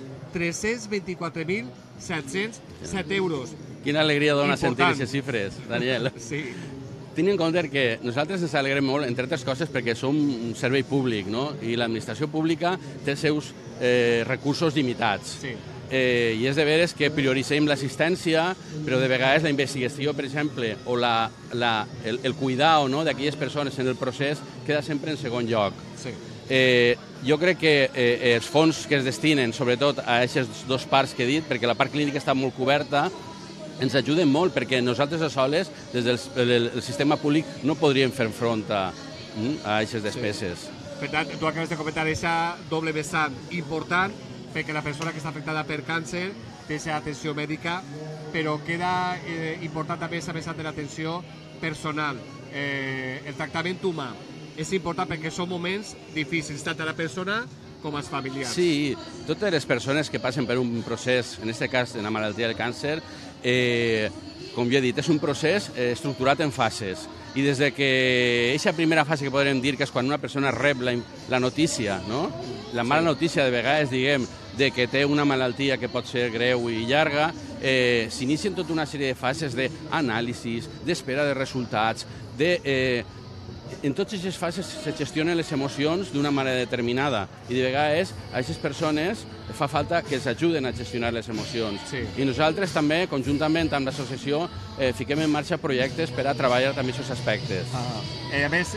324.707 euros. Quina alegria dona sentir aquestes xifres, Daniel. Sí. Tinc en compte que nosaltres ens alegrem molt, entre altres coses, perquè som un servei públic, no? I l'administració pública té els seus recursos limitats. Sí. I és de veres que prioritzem l'assistència, però de vegades la investigació, per exemple, o el cuidar d'aquelles persones en el procés queda sempre en segon lloc. Sí. Jo crec que els fons que es destinen, sobretot a aquestes dues parts que he dit, perquè la part clínica està molt coberta, ens ajuden molt, perquè nosaltres a soles, des del sistema públic, no podríem fer front a aquestes despeses. Per tant, tu acabes de comentar aquesta doble vessant important, perquè la persona que està afectada per càncer té aquesta atenció mèdica, però queda important també aquesta vessant de l'atenció personal, el tractament humà. És important perquè són moments difícils, tant a la persona com als familiars. Sí, totes les persones que passen per un procés, en aquest cas, en la malaltia del càncer, com jo he dit, és un procés estructurat en fases. I des de que aquesta primera fase que podrem dir, que és quan una persona rep la notícia, no? La mala notícia de vegades, diguem, de que té una malaltia que pot ser greu i llarga, s'inicien tota una sèrie de fases d'anàlisis, d'espera de resultats, en totes aquestes fases se gestionen les emocions d'una manera determinada i de vegades a aquestes persones fa falta que els ajuden a gestionar les emocions. I nosaltres també, conjuntament amb l'associació, fiquem en marxa projectes per a treballar també aquests aspectes. A més,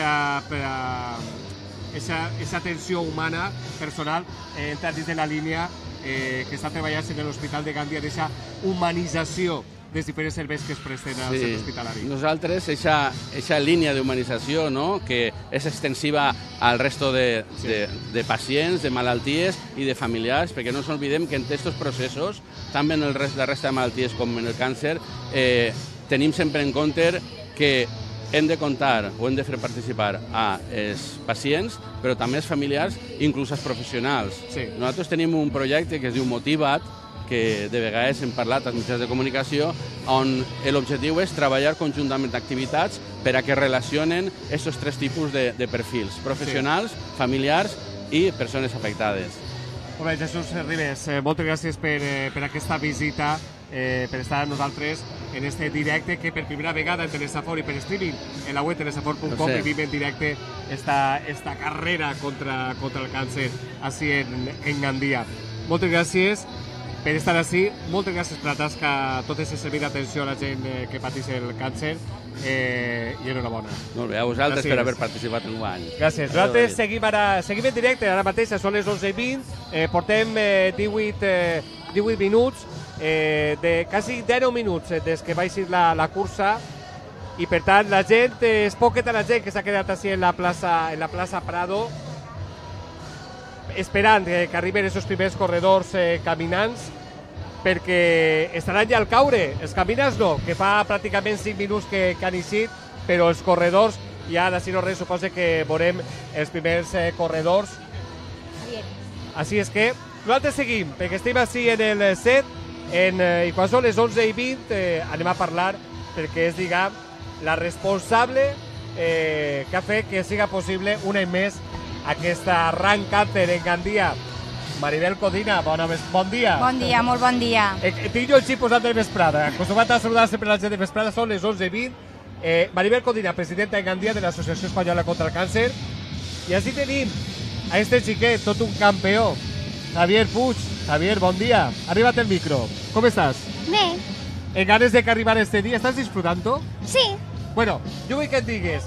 aquesta atenció humana, personal, entra dins de la línia que està treballant en l'Hospital de Gandia, d'aquesta humanització dels diferents serveis que es presten al centre hospitalari. Nosaltres, aquesta línia d'humanització, que és extensiva al resto de pacients, de malalties i de familiars, perquè no ens oblidem que en aquests processos, tant en la resta de malalties com en el càncer, tenim sempre en compte que hem de comptar o hem de fer participar als pacients, però també als familiars, inclús als professionals. Nosaltres tenim un projecte que es diu Motiva't, que de vegades hem parlat als mitjans de comunicació, on l'objectiu és treballar conjuntament activitats per a que relacionen aquests tres tipus de perfils, professionals, familiars i persones afectades. Molt bé, Jesús Ribes, moltes gràcies per aquesta visita, per estar amb nosaltres en este directe que per primera vegada en Telesafor i per streaming en la web telesafor.com vivim en directe esta carrera contra el càncer així en Gandia. Moltes gràcies per estar així, moltes gràcies per la tasca, tot aquest servei d'atenció a la gent que pateix el càncer i enhorabona. Molt bé, a vosaltres per haver participat en guany. Gràcies. Nosaltres seguim en directe, ara mateix són les 11:20, portem 18 minuts, de quasi 19 minuts des que va eixir la cursa i per tant la gent, és poqueta la gent que s'ha quedat així en la plaça Prado, esperant que arriben aquests primers corredors caminants, perquè estaran ja al caure. Els caminants no, que fa pràcticament 5 minuts que han eixit, però els corredors ja d'ací no res, suposa que veurem els primers corredors. Així és que nosaltres seguim, perquè estem així en el set, i quan són les 11:20 anem a parlar, perquè és, diguem, la responsable que ha fet que siga possible un any més aquesta Run Càncer en Gandia. Maribel Codina, bon dia. Bon dia, molt bon dia. Tinc jo el xip posat de vesprada. Acostumat a saludar sempre la gent de vesprada, són les 11:20. Maribel Codina, presidenta en Gandia de l'Associació Espanyola contra el Càncer. I així tenim a este xiquet, tot un campió, Javier Puig. Javier, bon dia. Arriba't el micro. Com estàs? Bé. en ganes de que arribar este día. ¿Estás disfrutando? Sí. Bueno, yo vull que et digues,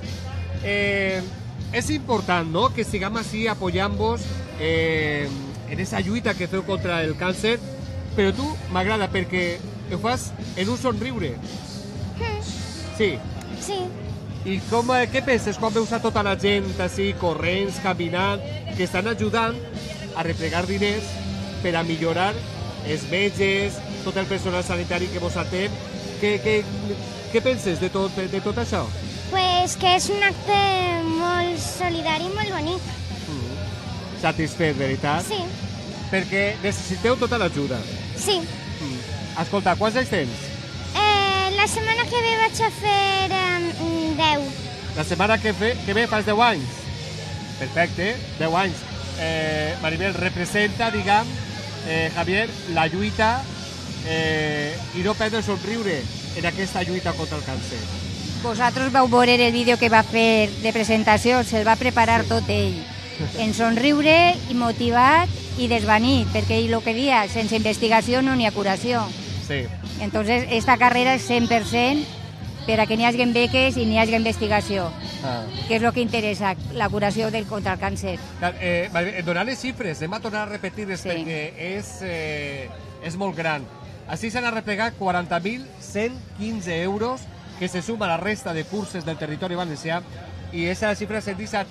és important, no?, que siguem així apoyant-vos en esa lluita que feu contra el càncer, però tu m'agrada perquè ho fas en un somriure. Sí. Sí. I què penses quan veus a tota la gent així, corrents, caminant, que estan ajudant a replegar diners per a millorar els metges, tot el personal sanitari que vos atén? Què penses de tot això? Pues que és un acte molt solidari i molt bonic. Satisfet, veritat? Sí. Perquè necessiteu tota l'ajuda. Sí. Escolta, quants anys tens? La setmana que ve vaig a fer 10. La setmana que ve fas 10 anys? Perfecte, 10 anys. Maribel, representa, diguem, Javier, la lluita i no perdre el somriure en aquesta lluita contra el càncer. Vosaltres vau veure el vídeo que va fer de presentació, se'l va preparar tot ell. En somriure, i motivat i desvanit, perquè ell el que dia, sense investigació no n'hi ha curació. Sí. Entonces, esta carrera és 100% per a que n'hi hagi beques i n'hi hagi investigació, que és el que interessa, la curació contra el càncer. Donar les xifres, anem a tornar a repetir-les perquè és molt gran. Així s'han arreplegat 40.115 euros que se suma a la resta de curses del territori valencià i aquesta xifra s'endix a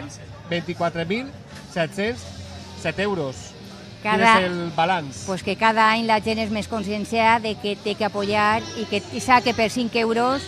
324.707 euros. Quin és el balanç? Pues que cada any la gent és més conscienciada de que té que apoyar i que sap que per 5 euros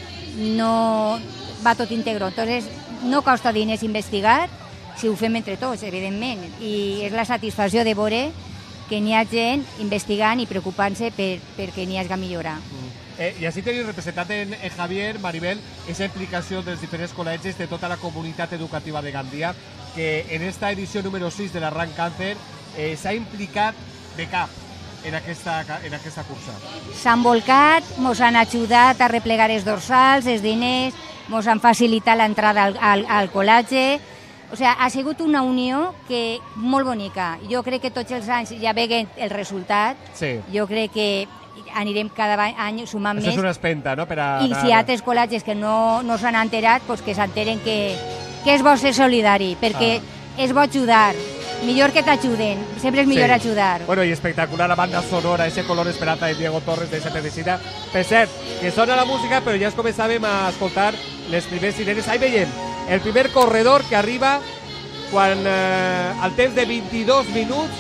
no va tot íntegro. Entonces, no costa diners investigar si ho fem entre tots, evidentment. I és la satisfacció de veure que n'hi ha gent investigant i preocupant-se perquè n'hi hagi a millorar. I així tenim representat en Javier, Maribel, aquesta implicació dels diferents col·legis de tota la comunitat educativa de Gandia, que en esta edició número 6 de l'Arran Càncer s'ha implicat de cap en aquesta cursa. S'han volcat, ens han ajudat a replegar els dorsals, els diners, ens han facilitat l'entrada al col·legi. O sigui, ha sigut una unió molt bonica. Jo crec que tots els anys ja veiem el resultat. Jo crec que anirem cada any sumant més. Això és una espenta, no? I si hi ha altres col·legis que no s'han enterat, que s'enteren que és bo ser solidari, perquè és bo ajudar. Millor que t'ajuden, sempre és millor ajudar. Bueno, i espectacular la banda sonora, ese color esperanza de Diego Torres, de esa Pedicina. Per cert, que sona la música, però ja es començàvem a escoltar les primers sirenes. Ahí veiem el primer corredor que arriba quan al temps de 22 minuts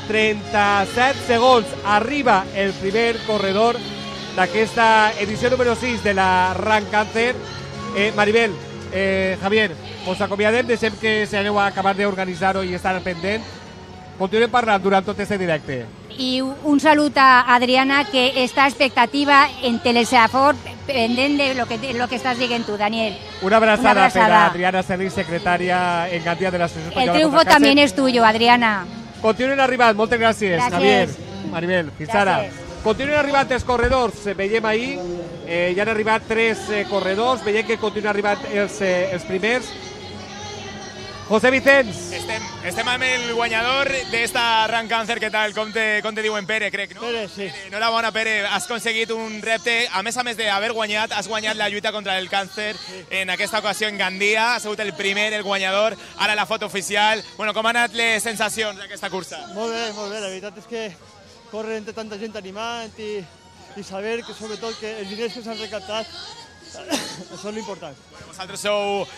37 segons arriba el primer corredor d'aquesta edició número 6 de la Ran Càncer. Maribel, Javier, us acomiadem, deixem que si aneu a acabar d'organitzar-ho i estar pendent. Continuem parlant durant tot aquest directe. I un salut a Adriana, que està expectativa en Telesafor, pendent de lo que estàs dient tu, Daniel. Una abraçada per a Adriana Serri, secretària en Gandia de l'Associació Espanyola contra el Càncer. El triunfo també és tuyo, Adriana. Continuen arribant, moltes gràcies, Javier, Maribel, fins ara. Continuen arribant els corredors, veiem ahir, ja han arribat 3 corredors, veiem que continuen arribant els primers. José Vicens. Estem amb el guanyador d'esta Ran Càncer. Què tal? Com te diuen? Pere, crec, no? Pere, sí. Enhorabona, Pere. Has aconseguit un repte. A més d'haver guanyat, has guanyat la lluita contra el càncer en aquesta ocasió en Gandia. Ha sigut el primer, el guanyador. Ara la foto oficial. Bueno, com han anat les sensacions d'aquesta cursa? Molt bé, molt bé. La veritat és que córrer entre tanta gent animant i saber que, sobretot, que els diners que s'han recaptat això és l'important. Vosaltres sou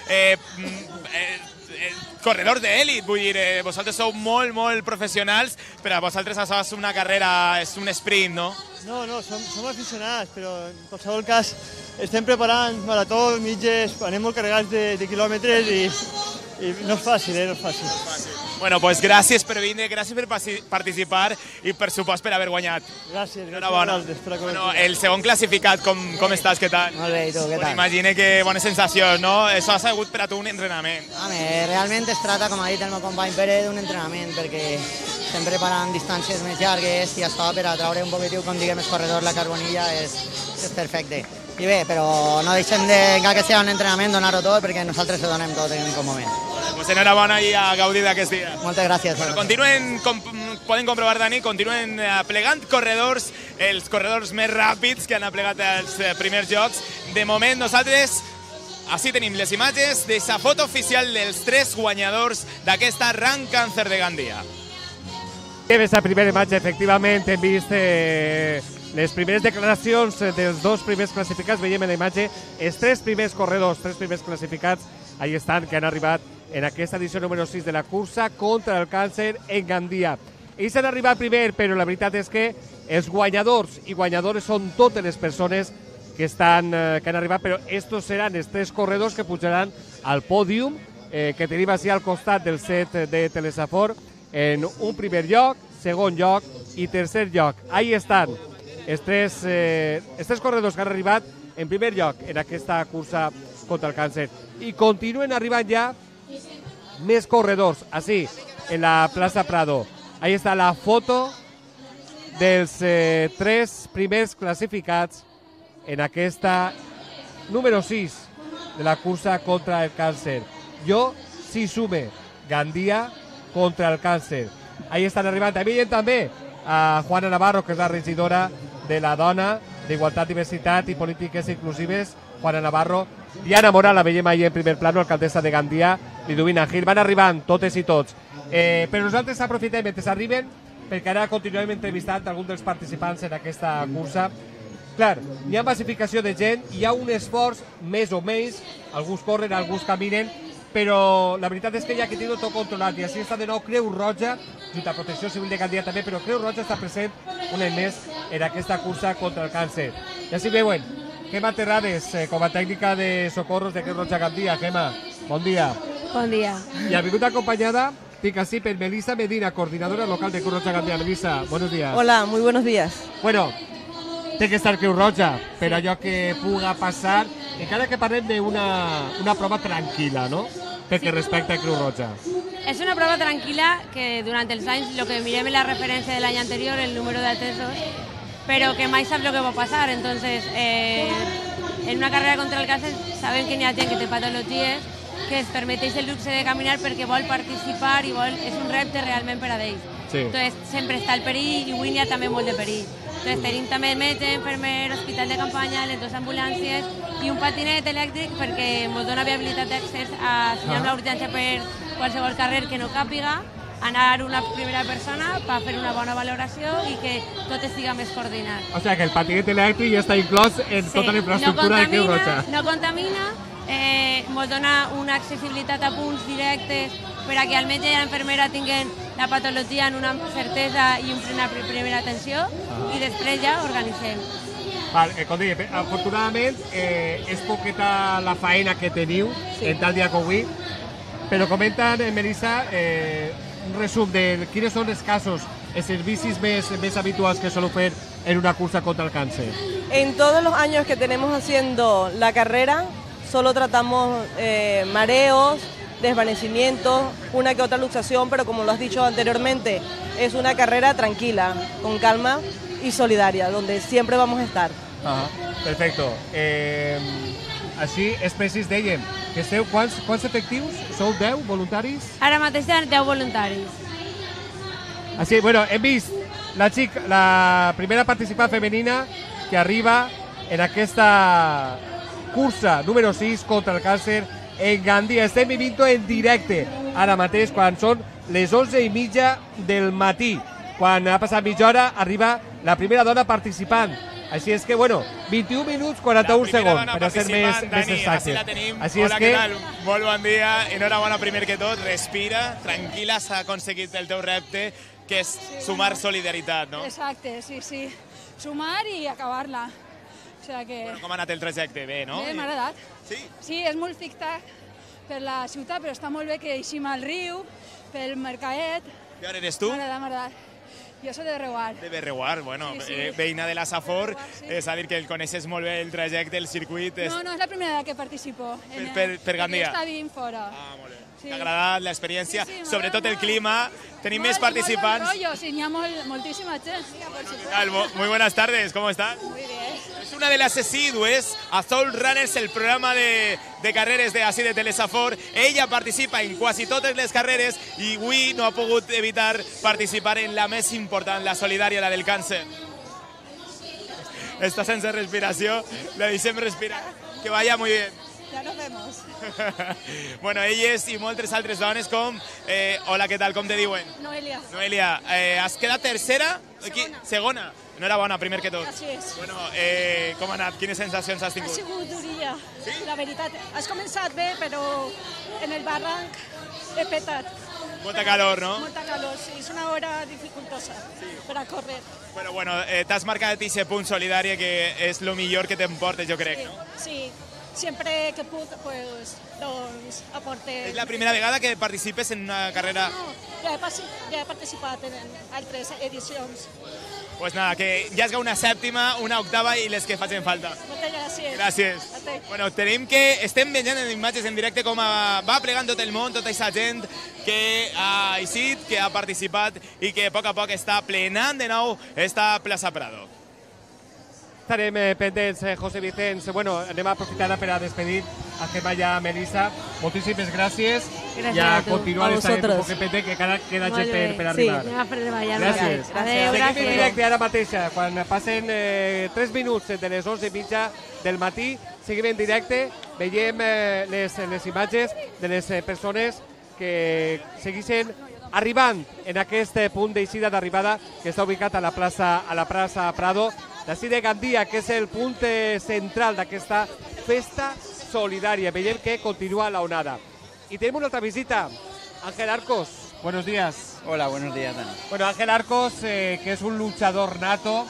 corredors d'èlit, vull dir, vosaltres sou molt professionals, però a vosaltres això és una carrera, és un sprint, no? No, som aficionats, però en qualsevol cas estem preparant marató, mitges, anem molt carregats de quilòmetres i no és fàcil, no és fàcil. Bueno, doncs gràcies per vindre, gràcies per participar i per supost per haver guanyat. Gràcies. Enhorabona. Bueno, el segon classificat, com estàs, què tal? Molt bé, i tu, què tal? Imagina que bones sensacions, no? Això ha sigut per a tu un entrenament. Home, realment es tracta, com ha dit el meu company Pere, d'un entrenament, perquè estem preparant distàncies més llargues i això per a treure un poquitiu, com diguem, els corredors, la carbonilla, és perfecte. I bé, però no deixem de, encara que sigui un entrenament, donar-ho tot, perquè nosaltres ho donem tot en un moment. Pues enhorabona i a gaudir d'aquest dia. Moltes gràcies. Bueno, continuen poden comprovar, Dani, continuen plegant corredors, els corredors més ràpids que han aplegat els primers jocs. De moment, nosaltres així tenim les imatges de la foto oficial dels 3 guanyadors d'aquesta Run Cancer de Gandia. Aquesta primera imatge, efectivament, hem vist les primeres declaracions dels 2 primers classificats. Veiem en la imatge els 3 primers corredors, 3 primers classificats, ahí estan, que han arribat en aquesta edició número 6 de la cursa contra el càncer en Gandia. Ells han arribat primer, però la veritat és que els guanyadors i guanyadores són totes les persones que han arribat, però estos seran els 3 corredors que pujaran al pòdium que tenim així al costat del set de Telesafor en un primer lloc, segon lloc i tercer lloc. Ahí estan els 3 corredors que han arribat en primer lloc en aquesta cursa contra el càncer. I continuen arribant ja més corredors, així, en la plaça Prado. Ahí està la foto dels 3 primers classificats en aquesta número 6 de la cursa contra el càncer. Jo sí sume Gandia contra el càncer. Ahí estan arribant. Veiem també a Juana Navarro, que és la regidora de la dona, d'Igualtat, Diversitat i Polítiques Inclusives. Juana Navarro. Diana Moral, la veiem ahir en primer plano, alcaldessa de Gandia, Liduvina Gil. Van arribant totes i tots. Però nosaltres aprofitem mentre arriben, perquè ara continuem entrevistant alguns dels participants en aquesta cursa. Clar, hi ha massificació de gent, hi ha un esforç més o menys, alguns corren, alguns caminen, però la veritat és que ja que té tot controlat, i així està de nou Creu Roja, junt a Protecció Civil de Gandia també, però Creu Roja està present un any més en aquesta cursa contra el càncer. I així veuen, Gemma Terrades, com a tècnica de socorros de Creu Roja Gandia. Gemma, bon dia. Bon dia. I ha vingut acompanyada, tinc així, per Melissa Medina, coordinadora local de Creu Roja Gandia. Melissa, buenos días. Hola, muy buenos días. Bueno, té que estar Creu Roja per allò que puga passar, encara que parlem d'una prova tranquil·la, no? Perquè respecta a Creu Roja. Es una prueba tranquila que durante els anys lo que mirem en la referència de l'any anterior, el número d'atesos, però que mai sap lo que va passar. Entonces, en una carrera contra el càncer sabem que n'hi ha gent que té patologies que es permeteix el luxe de caminar perquè vol participar i és un repte realment per a ells. Sí. Entonces, sempre està el perill i avui n'hi ha també molt de perill. Entonces, tenim també metge, infermer, hospital de campanya, les 2 ambulàncies i un patinet elèctric perquè ens dona viabilitat d'accés a si hi ha una urgència per qualsevol carrer que no càpiga, anar una primera persona per fer una bona valoració i que tot estiga més coordinat. O sigui que el patinet elèctric ja està inclòs en tota la infraestructura de Creu Roja. No contamina, ens dona una accessibilitat a punts directes per a que el metge i l'infermera tinguin la patologia en una certesa i una primera atenció i després ja organitzem. Com dic, afortunadament és poqueta la faena que teniu en tal dia com avui, però comenten, Melissa, un resum de quins són els casos, els servicis més habituals que soleu fer en una cursa contra el càncer. En todos los años que tenemos haciendo la carrera, solo tratamos mareos, desvanecimientos, una que otra luxación, pero como lo has dicho anteriormente, es una carrera tranquila, con calma y solidaria, donde siempre vamos a estar. Perfecto. Així, és precís, dèiem, que esteu, quants efectius? Sou 10 voluntaris? Ara mateix hi ha 10 voluntaris. Així, bueno, hem vist la primera participant femenina que arriba en aquesta cursa número 6 contra el càncer en Gandia. Estem vivint en directe ara mateix quan són les 11:30 del matí. Quan ha passat mitja hora arriba la primera dona participant. Així és que, bueno, 21 minuts, 41 segons, per a ser més exactes. Així és que... Molt bon dia, enhorabona primer que tot, respira, tranquil·la, s'ha aconseguit el teu repte, que és sumar solidaritat, no? Exacte, sí. Sumar i acabar-la. O sigui que... Bueno, com ha anat el trajecte? Bé, no? Bé, m'ha agradat. Sí? Sí, és molt tic-tac per la ciutat, però està molt bé que eixim al riu, pel mercadet. I on eres tu? M'ha agradat. Jo soc de Berreguar. De Berreguar, bueno, sí. Veïna de la Safor, és a dir que el coneixes molt bé el trajecte, el circuit. No, és la primera vegada que participo. Per Gandia. Està vivint fora. Ah, molt bé. T'ha agradat l'experiència, sobretot el clima, tenim més participants. Sí, n'hi ha moltíssima gent. Muy buenas tardes, ¿cómo estás? Muy bien. Es una de les assídues a Soul Runners, el programa de carreres d'ací de Telesafor. Ella participa en quasi totes les carreres i avui no ha pogut evitar participar en la més important, la solidària, la del càncer. Està sense respiració, la deixem respirar. Que vaya muy bien. Ya nos vemos. Bueno, elles i moltes altres dones com... hola, què tal, com te diuen? Noelia. Noelia, has quedat tercera? Segona. Enhorabona, primer que tot. Així és. Bueno, com ha anat? Quines sensacions has Ha tingut? sigut durilla. Sí? La veritat, has començat bé, però en el barranc he petat. Molta calor, no? Molta calor, sí. És una hora dificultosa per a córrer. Però bueno, t'has marcat aquest punt solidari que és el millor que t'emportes, jo crec, no? Sí, sempre que puc, pues, doncs, aporte... És la primera vegada que participes en una carrera... No, ja he participat en altres edicions. Pues nada, que ja has una sèptima, una octava i les que facin falta. Moltes gràcies. Gràcies. Bueno, estem veient en imatges en directe com va plegant tot el món, tota aquesta gent que ha eixit, que ha participat i que a poc està plenant de nou esta plaça Prado. Estarem pendents, José Vicens. Bueno, anem a aprofitar per a despedir a Gemma i a Melissa. Moltíssimes gràcies. Gràcies i a a tu. continuar A estant un vosaltres. poc pendent, que encara queda gent Molt bé. per arribar. Sí, anem a per treballar. Gràcies. Adéu, Seguim gràcies. en directe ara mateix, quan passen 3 minuts de les 11:30 del matí. Seguim en directe, veiem les imatges de les persones que segueixen arribant en aquest punt d'eixida d'arribada que està ubicat a la plaça Prado, d'ací de Gandia, que és el punt central d'aquesta festa solidària. Veiem que continua la onada. Y tenemos una otra visita. Ángel Arcos, buenos días. Hola, buenos días, Dani. Bueno, Ángel Arcos, que es un luchador nato,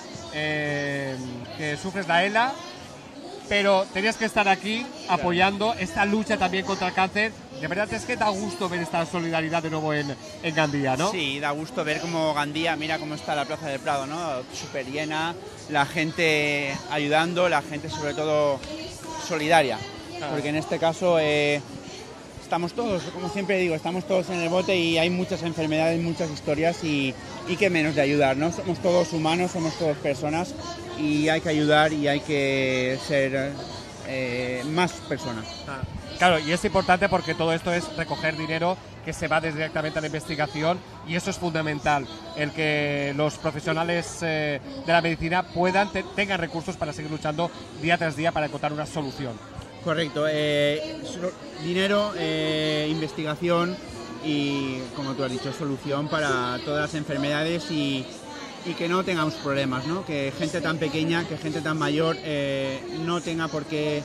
que sufres la ELA, pero tenías que estar aquí apoyando esta lucha también contra el cáncer. De verdad es que da gusto ver esta solidaridad de nuevo en Gandía, ¿no? Sí, da gusto ver cómo Gandía, mira cómo está la Plaza del Prado, ¿no? Súper llena, la gente ayudando, la gente sobre todo solidaria, porque en este caso estamos todos, como siempre digo, estamos todos en el bote y hay muchas enfermedades, muchas historias y qué menos de ayudar, ¿no? Somos todos humanos, somos todos personas y hay que ayudar y hay que ser más personas. Claro, y es importante porque todo esto es recoger dinero que se va directamente a la investigación y eso es fundamental, el que los profesionales de la medicina tengan recursos para seguir luchando día tras día para encontrar una solución. Correcto, dinero, investigación y, como tú has dicho, solución para todas las enfermedades y que no tengamos problemas, ¿no? Que gente tan pequeña, que gente tan mayor no tenga por qué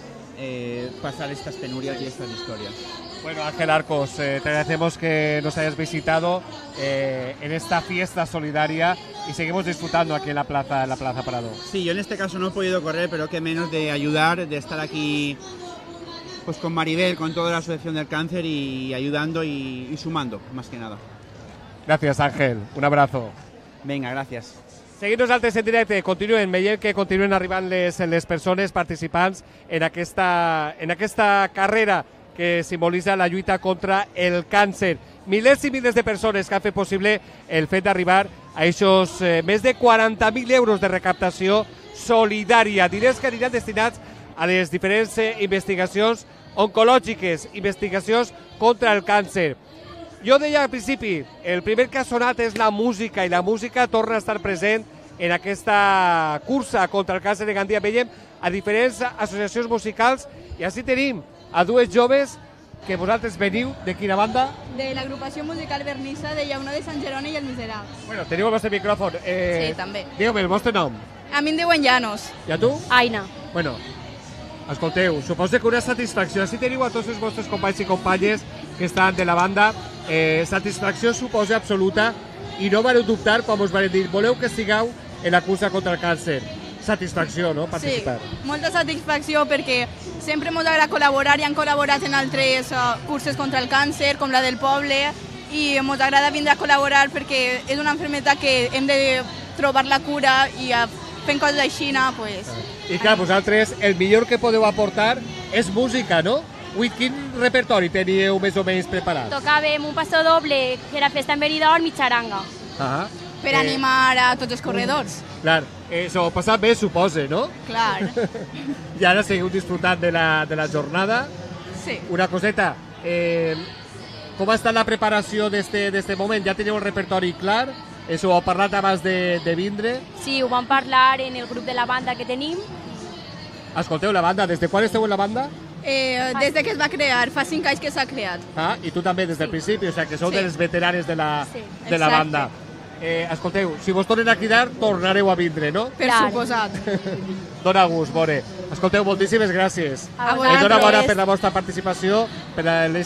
pasar estas penurias y estas historias. Bueno, Ángel Arcos, te agradecemos que nos hayas visitado en esta fiesta solidaria y seguimos disfrutando aquí en la Plaza Prado. Sí, yo en este caso no he podido correr, pero qué menos de ayudar, de estar aquí pues con Maribel, con toda la Asociación del Cáncer y ayudando y sumando, más que nada. Gracias, Ángel. Un abrazo. Venga, gracias. Seguim nosaltres en directe, veiem que continuen arribant les persones participants en aquesta carrera que simbolitza la lluita contra el càncer. Milers i milers de persones que han fet possible el fet d'arribar a aquests més de 40.000 euros de recaptació solidària, diners que aniran destinats a les diferents investigacions oncològiques, investigacions contra el càncer. Jo deia al principi, el primer que ha sonat és la música i la música torna a estar present en aquesta cursa contra el càncer de Gandia. Veiem a diferents associacions musicals i així tenim a dues joves que vosaltres veniu de quina banda? De l'agrupació musical Vernissa de Llauna de Sant Jeroni i el Miserable. Bueno, teniu el vostre micròfon. Sí, també. Digueu-me el vostre nom. A mi em diuen Llanos. I a tu? Aina. Bueno, escolteu, suposo que una satisfacció. Així teniu a tots els vostres companys i companyes que estan de la banda. Satisfacció suposa absoluta i no vareu dubtar quan us van dir voleu que sigueu en la cursa contra el càncer. Satisfacció, no?, participar. Sí, molta satisfacció perquè sempre ens agrada col·laborar i han col·laborat en altres curses contra el càncer, com la del poble, i ens agrada vindre a col·laborar perquè és una malaltia que hem de trobar la cura i fent coses així, pues... I clar, vosaltres el millor que podeu aportar és música, no? Ui, quin repertori teníeu més o menys preparat? Tocàvem un passo doble, que era festa en Benidorm i xaranga. per animar a tots els corredors. Clar, s'ho ha passat bé, suposa, no? Clar. I ara seguiu disfrutant de la jornada. Sí. Una coseta, com ha estat la preparació d'este moment? Ja teniu el repertori clar? Ho heu parlat abans de vindre? Sí, ho vam parlar en el grup de la banda que tenim. Escolteu, la banda, des de quan esteu en la banda? Des de que es va crear, fa 5 anys que s'ha creat. I tu també des del principi, o sigui que sou de les veteranes de la banda. Escolteu, si vos tornen a cridar, tornareu a vindre, no? Per suposat. Dóna gust, veure. Escolteu, moltíssimes gràcies. A vosaltres. Enhorabona per la vostra participació, per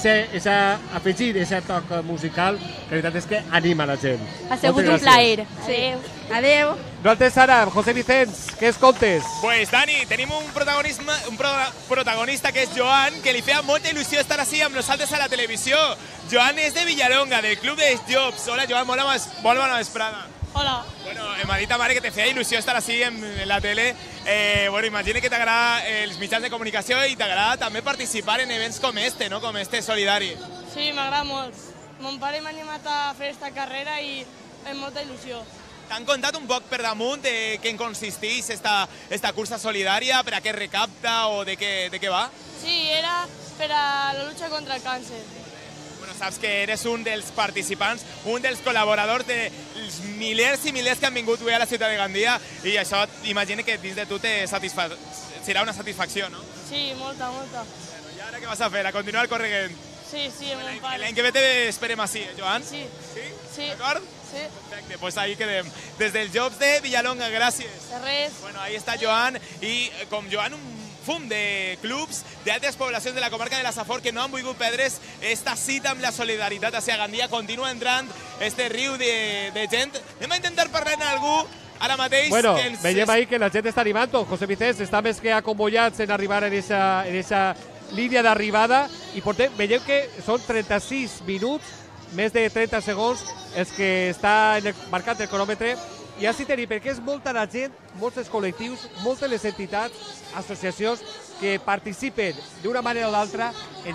afegir aquest toc musical, que la veritat és que anima la gent. Ha sigut un plaer. Sí. Adéu. Nosaltres ara, José Vicens, què es contes? Pues Dani, tenim un protagonista que és Joan, que li feia molta il·lusió estar així amb nosaltres a la televisió. Joan és de Villalonga, del Club de Jobs. Hola, Joan, molt bona vesprada. Hola. Bueno, m'ha dit ta mare que te feia il·lusió estar així en la tele. Bueno, imagina que t'agrada els mitjans de comunicació i t'agrada també participar en events com este, no? Com este solidari. Sí, m'agrada molt. Mon pare m'ha animat a fer esta carrera i amb molta il·lusió. T'han contat un poc per damunt de què en consisteix esta cursa solidària, per a què recapta o de què va? Sí, era per a la lucha contra el càncer. Bueno, saps que eres un dels participants, un dels col·laboradors dels milers i milers que han vingut avui a la ciutat de Gandia i això imagina que dins de tu serà una satisfacció, no? Sí, molta. Bueno, i ara què vas a fer? A continuar corregent? Sí, amb mon pare. L'any que ve t'esperem així, Joan? Sí. D'acord? Sí. Perfecte, pues ahí quedem. Des dels Jobs de Villalonga, gràcies. De res. Bueno, ahí està Joan, i com Joan, un fum de clubs d'altres poblacions de la comarca de la Safor que no han volgut perdre's esta cita amb la solidaritat hacia Gandia. Continua entrant este riu de gent. Anem a intentar parlar amb algú ara mateix. Bueno, veiem ahí que la gent està animant. José Vicens està més que acompanyats en arribar en esa línia d'arribada i veiem que són 36 minuts, més de 30 segons, els que està marcat el cronòmetre. I així tenim, perquè és molta la gent, molts els col·lectius, moltes les entitats, associacions que participen d'una manera o d'altra en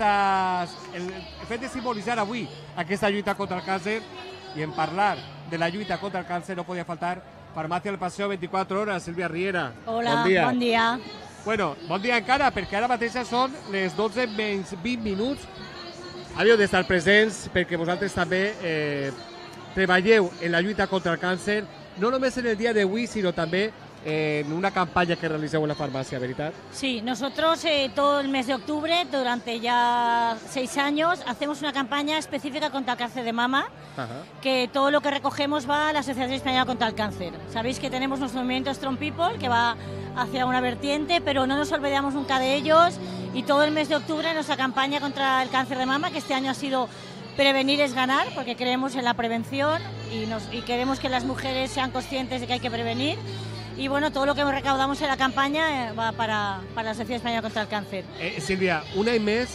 el fet de simbolitzar avui aquesta lluita contra el càncer. I en parlar de la lluita contra el càncer no podia faltar Farmàcia del Paseo 24 hores, Sílvia Riera. Hola, bon dia. Bueno, bon dia encara, perquè ara mateix són les 12 menys 20 minuts. Havíeu d'estar presents perquè vosaltres també treballeu en la lluita contra el càncer, no només en el dia d'avui, sinó també en una campaña que realizamos en la farmacia, ¿verdad? Sí, nosotros todo el mes de octubre, durante ya 6 años, hacemos una campaña específica contra el cáncer de mama, que todo lo que recogemos va a la Asociación Española contra el Cáncer. Sabéis que tenemos nuestro movimiento Strong People, que va hacia una vertiente, pero no nos olvidamos nunca de ellos, y todo el mes de octubre nuestra campaña contra el cáncer de mama, que este año ha sido prevenir es ganar, porque creemos en la prevención y queremos que las mujeres sean conscientes de que hay que prevenir. Y bueno, todo lo que recaudamos en la campaña va para la Asociación Española contra el Càncer. Sílvia, un any més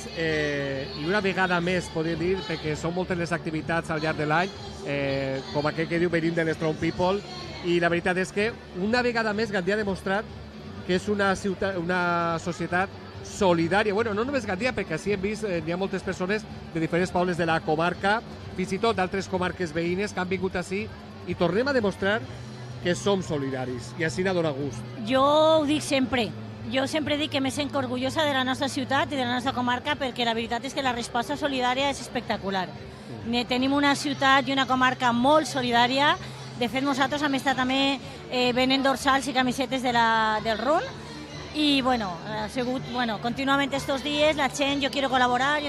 i una vegada més, podem dir, perquè són moltes les activitats al llarg de l'any, com aquell que diu venim de l'Strong People, i la veritat és que una vegada més Gandia ha demostrat que és una societat solidària. Bueno, no només Gandia, perquè així hem vist, hi ha moltes persones de diferents pobles de la comarca, fins i tot d'altres comarques veïnes que han vingut així, i tornem a demostrar que som solidaris, i així dona gust. Jo ho dic sempre. Jo sempre dic que me sento orgullosa de la nostra ciutat i de la nostra comarca, perquè la veritat és que la resposta solidària és espectacular. Tenim una ciutat i una comarca molt solidària. De fet, nosaltres hem estat també venent dorsals i camisetes del RUN, i bueno, ha sigut contínuament estos dies la gent, jo quiero colaborar,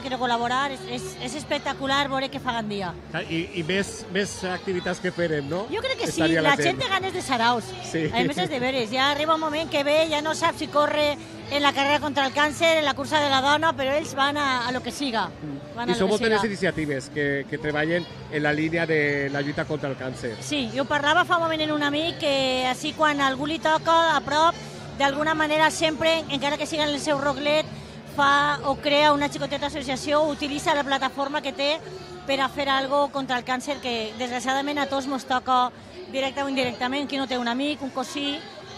és espectacular veure què fa Gandia. I més activitats que farem, no? Jo crec que sí, la gent té ganes de saraos, a més és de veres, ja arriba un moment que ve, ja no sap si corre en la carrera contra el càncer, en la cursa de la dona, però ells van a lo que siga. I són moltes les iniciatives que treballen en la línia de la lluita contra el càncer. Sí, jo parlava fa un moment amb un amic que així quan algú li toca a prop, d'alguna manera sempre, encara que siga en el seu roclet, fa o crea una xicoteta associació, utilitza la plataforma que té per a fer alguna cosa contra el càncer, que desgraciadament a tots ens toca directe o indirectament, qui no té un amic, un cosí,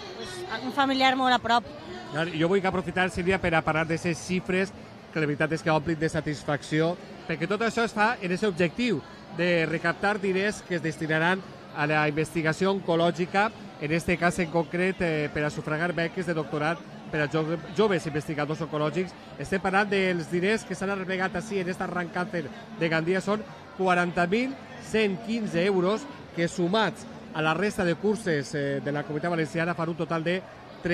un familiar molt a prop. Jo vull aprofitar, Sílvia, per a parlar d'aquestes xifres, que la veritat és que omplin de satisfacció, perquè tot això es fa en aquest objectiu de recaptar diners que es destinaran a la investigació oncològica, en aquest cas en concret per a sufragar beques de doctorat per a joves investigadors oncològics. Estem parlant dels diners que s'han arreplegat així en aquest arran càncer de Gandia, són 40.115 euros, que sumats a la resta de curses de la Comunitat Valenciana fan un total de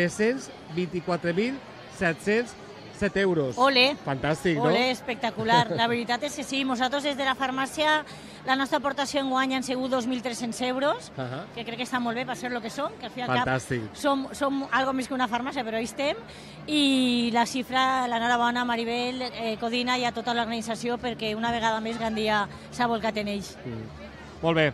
324.707 euros. Ole! Fantàstic, no? Ole, espectacular. La veritat és que sí, nosaltres des de la farmàcia, la nostra aportació enguany han sigut 2.300 euros, que crec que està molt bé per ser el que som, que al fi al cap som algo més que una farmàcia, però hi estem, i la xifra, l'enhorabona a Maribel Codina i a tota l'organització, perquè una vegada més Gandia s'ha volcat en ells. Molt bé.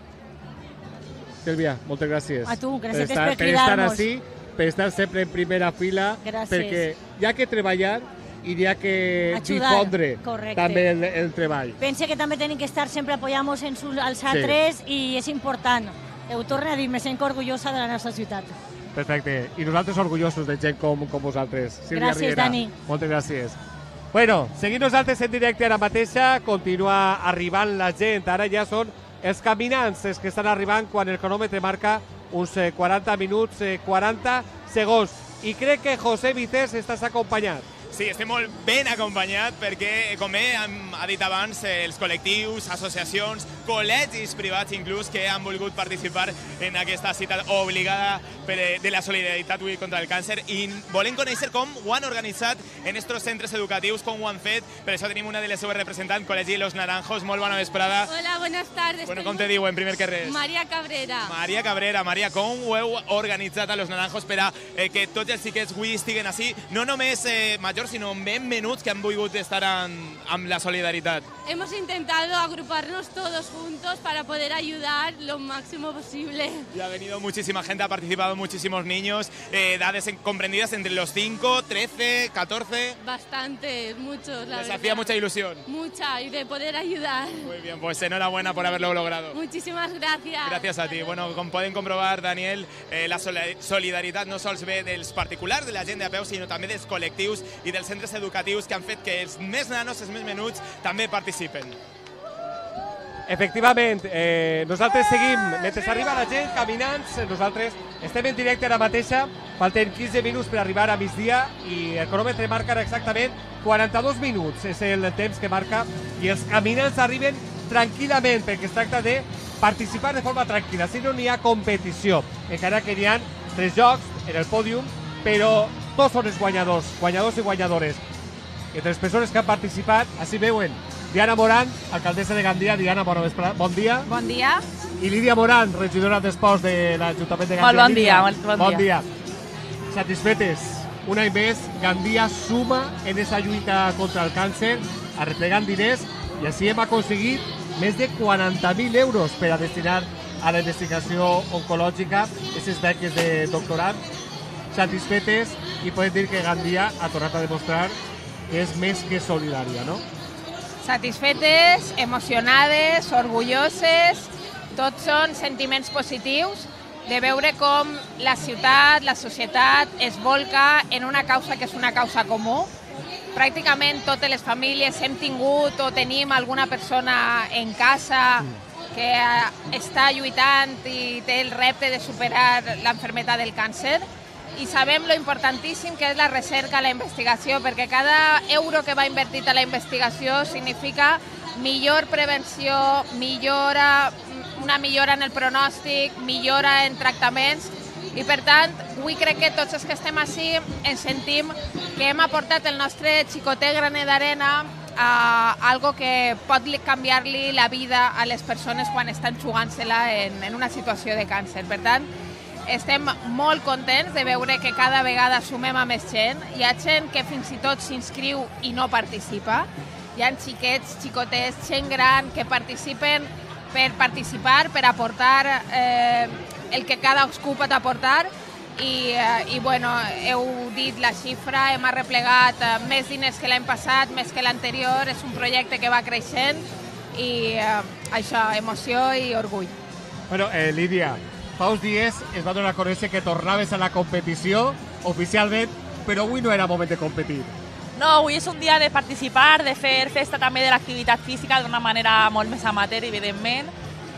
Sílvia, moltes gràcies. A tu, gràcies per cridar-nos. Per estar sempre en primera fila, perquè hi ha que treballar i hi ha que difondre també el treball. Pense que també tenim que estar sempre apoyant-nos als altres i és important. Ho torno a dir, me sento orgullosa de la nostra ciutat. Perfecte. I nosaltres orgullosos de gent com vosaltres. Gràcies, Dani. Moltes gràcies. Bueno, seguim nosaltres en directe ara mateixa, continua arribant la gent. Ara ja són els caminants els que estan arribant quan el cronòmetre marca uns 40 minuts, 40 segons. I crec que José Vicés estàs acompanyat. Sí, estem molt ben acompanyat perquè, com ha dit abans, els col·lectius, associacions, col·legis privats inclús que han volgut participar en aquesta cita obligada de la solidaritat contra el càncer i volem conèixer com ho han organitzat en estos centres educatius, com ho han fet. Per això tenim una de les seves representants, Col·legi Los Naranjos. Molt bona vesprada. Hola, buenas tardes. Bueno, com te diuen, primer que res? Maria Cabrera. Maria Cabrera. Maria, com ho heu organitzat a Los Naranjos per a que tots els xiquets avui estiguen així, no només majors, sino ben menuts que han volgut estar amb la solidaritat? Hemos intentado agruparnos todos juntos para poder ayudar lo máximo posible. Y ha venido muchísima gente, ha participado muchísimos niños, edades comprendidas entre los 5, 13, 14... Bastantes, muchos, la ¿Les verdad. hacía mucha ilusión? Mucha, y de poder ayudar. Muy bien, pues enhorabuena por haberlo logrado. Muchísimas gracias. Gràcies a ti. Bueno, com poden comprovar, Daniel, la solidaritat no sols ve dels particulars, de la gent de a peu, sinó també dels col·lectius i dels centres educatius que han fet que els més nanos, els més menuts, també participen. Efectivament, nosaltres seguim, mentre arriba la gent, caminants, nosaltres estem en directe ara mateixa, falten 15 minuts per arribar a migdia i el cronòmetre marca exactament 42 minuts, és el temps que marca, i els caminants arriben tranquil·lament, perquè es tracta de participar de forma tranquil·la, si no n'hi ha competició, encara que n'hi ha 3 jocs en el pòdium, però tots són els guanyadors i guanyadores. Entre les persones que han participat, així veuen, Diana Moran, alcaldessa de Gandia. Diana, bon dia. Bon dia. I Lídia Moran, regidora d'Esports de l'Ajuntament de Gandia. Molt bon dia. Bon dia. Satisfetes, un any més, Gandia suma en aquesta lluita contra el càncer, arreplegant diners, i així hem aconseguit més de 40.000 euros per a destinar a la investigació oncològica, aquestes beques de doctorat. Satisfetes, i podem dir que Gandia ha tornat a demostrar que és més que solidària, no? Satisfetes, emocionades, orgulloses, tots són sentiments positius de veure com la ciutat, la societat es volca en una causa que és una causa comú. Pràcticament totes les famílies hem tingut o tenim alguna persona en casa que està lluitant i té el repte de superar l'enfermedad del càncer. I sabem lo importantíssim que és la recerca, la investigació, perquè cada euro que va invertit a la investigació significa millor prevenció, una millora en el pronòstic, millora en tractaments, i per tant, avui crec que tots els que estem així ens sentim que hem aportat el nostre xicotet granet d'arena a algo que pot canviar-li la vida a les persones quan estan jugant-se-la en una situació de càncer. Per tant, estem molt contents de veure que cada vegada sumem a més gent. Hi ha gent que fins i tot s'inscriu i no participa. Hi ha xiquets, xicotets, gent gran que participen per participar, per aportar el que cadascú pot aportar. I bueno, heu dit la xifra, hem arreplegat més diners que l'any passat, més que l'anterior. És un projecte que va creixent i això, emoció i orgull. Bueno, Lídia, fa uns dies es va donar a conèixer que tornaves a la competició oficialment, però avui no era moment de competir. No, avui és un dia de participar, de fer festa també de l'activitat física d'una manera molt més amateur, evidentment.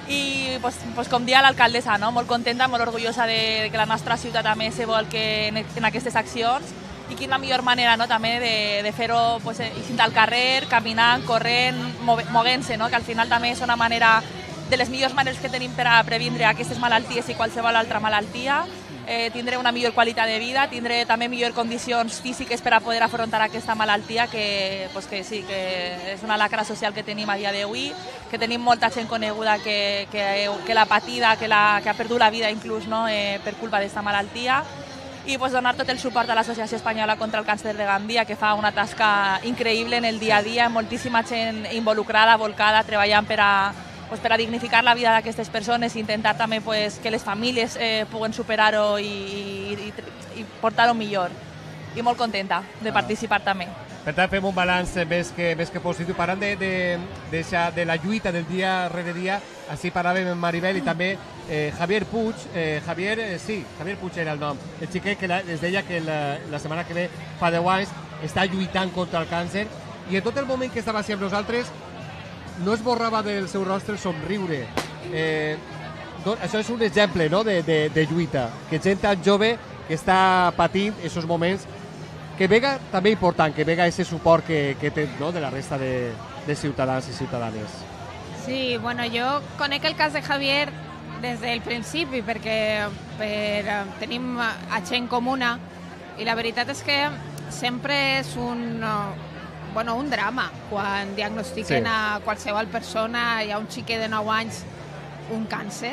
i com dia l'alcaldessa, no? Molt contenta, molt orgullosa de que la nostra ciutat també se volque en aquestes accions i quina millor manera, no? També de fer-ho eixint al carrer, caminant, corrent, moguent-se, no? Que al final també és una manera de les millors maneres que tenim per a previndre aquestes malalties i qualsevol altra malaltia, tindre una millor qualitat de vida, tindre també millors condicions físiques per a poder afrontar aquesta malaltia que sí, que és una lacra social que tenim a dia d'avui, que tenim molta gent coneguda que l'ha patida, que ha perdut la vida inclús, no? Per culpa d'aquesta malaltia, i donar tot el suport a l'Associació Espanyola contra el Càncer de Gandia, que fa una tasca increïble en el dia a dia, moltíssima gent involucrada, volcada, treballant per a dignificar la vida d'aquestes persones i intentar també que les famílies puguen superar-ho i portar-ho millor. I molt contenta de participar també. Per tant, fem un balanç més que positiu. Parlant de la lluita del dia rere dia, així parlàvem amb Maribel i també Javier Puig. Javier Puig era el nom. El xiquet que es deia que la setmana que ve, fa 10 anys, està lluitant contra el càncer i en tot el moment que estava així amb nosaltres no esborrava del seu rostre el somriure. Això és un exemple, no?, de lluita, que gent tan jove que està patint aquests moments, que vega també important, que vega aquest suport que té, no?, de la resta de ciutadans i ciutadanes. Sí, bueno, jo conec el cas de Javier des del principi perquè tenim gent comuna i la veritat és que sempre és un drama quan diagnostiquen a qualsevol persona, hi ha un xiquet de 9 anys, un càncer,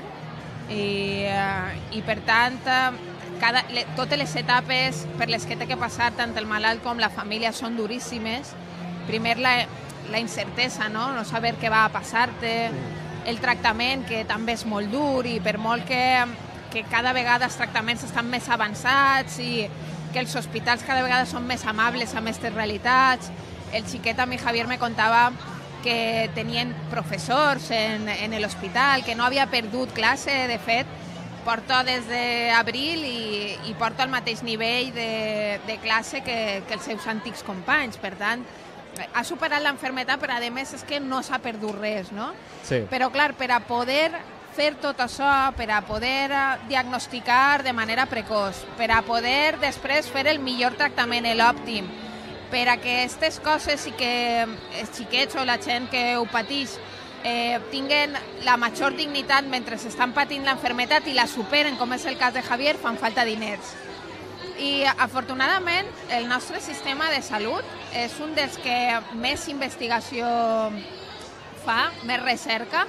i per tant totes les etapes per les que té que passar tant el malalt com la família són duríssimes. Primer la incertesa, no saber què va a passar-te, el tractament, que també és molt dur, i per molt que cada vegada els tractaments estan més avançats i que els hospitals cada vegada són més amables amb aquestes realitats. El xiquet, a mi Javier me contava que tenien professors en l'hospital, que no havia perdut classe, de fet, porta des d'abril i porta el mateix nivell de classe que els seus antics companys. Per tant, ha superat l'enfermetat, però a més és que no s'ha perdut res, no? Sí. Però clar, per a poder fer tot això, per a poder diagnosticar de manera precoç, per a poder després fer el millor tractament, l'òptim, per a que aquestes coses i que els xiquets o la gent que ho pateix tinguen la major dignitat mentre estan patint l'enfermetat i la superen, com és el cas de Javier, fan falta diners. I afortunadament el nostre sistema de salut és un dels que més investigació fa, més recerca,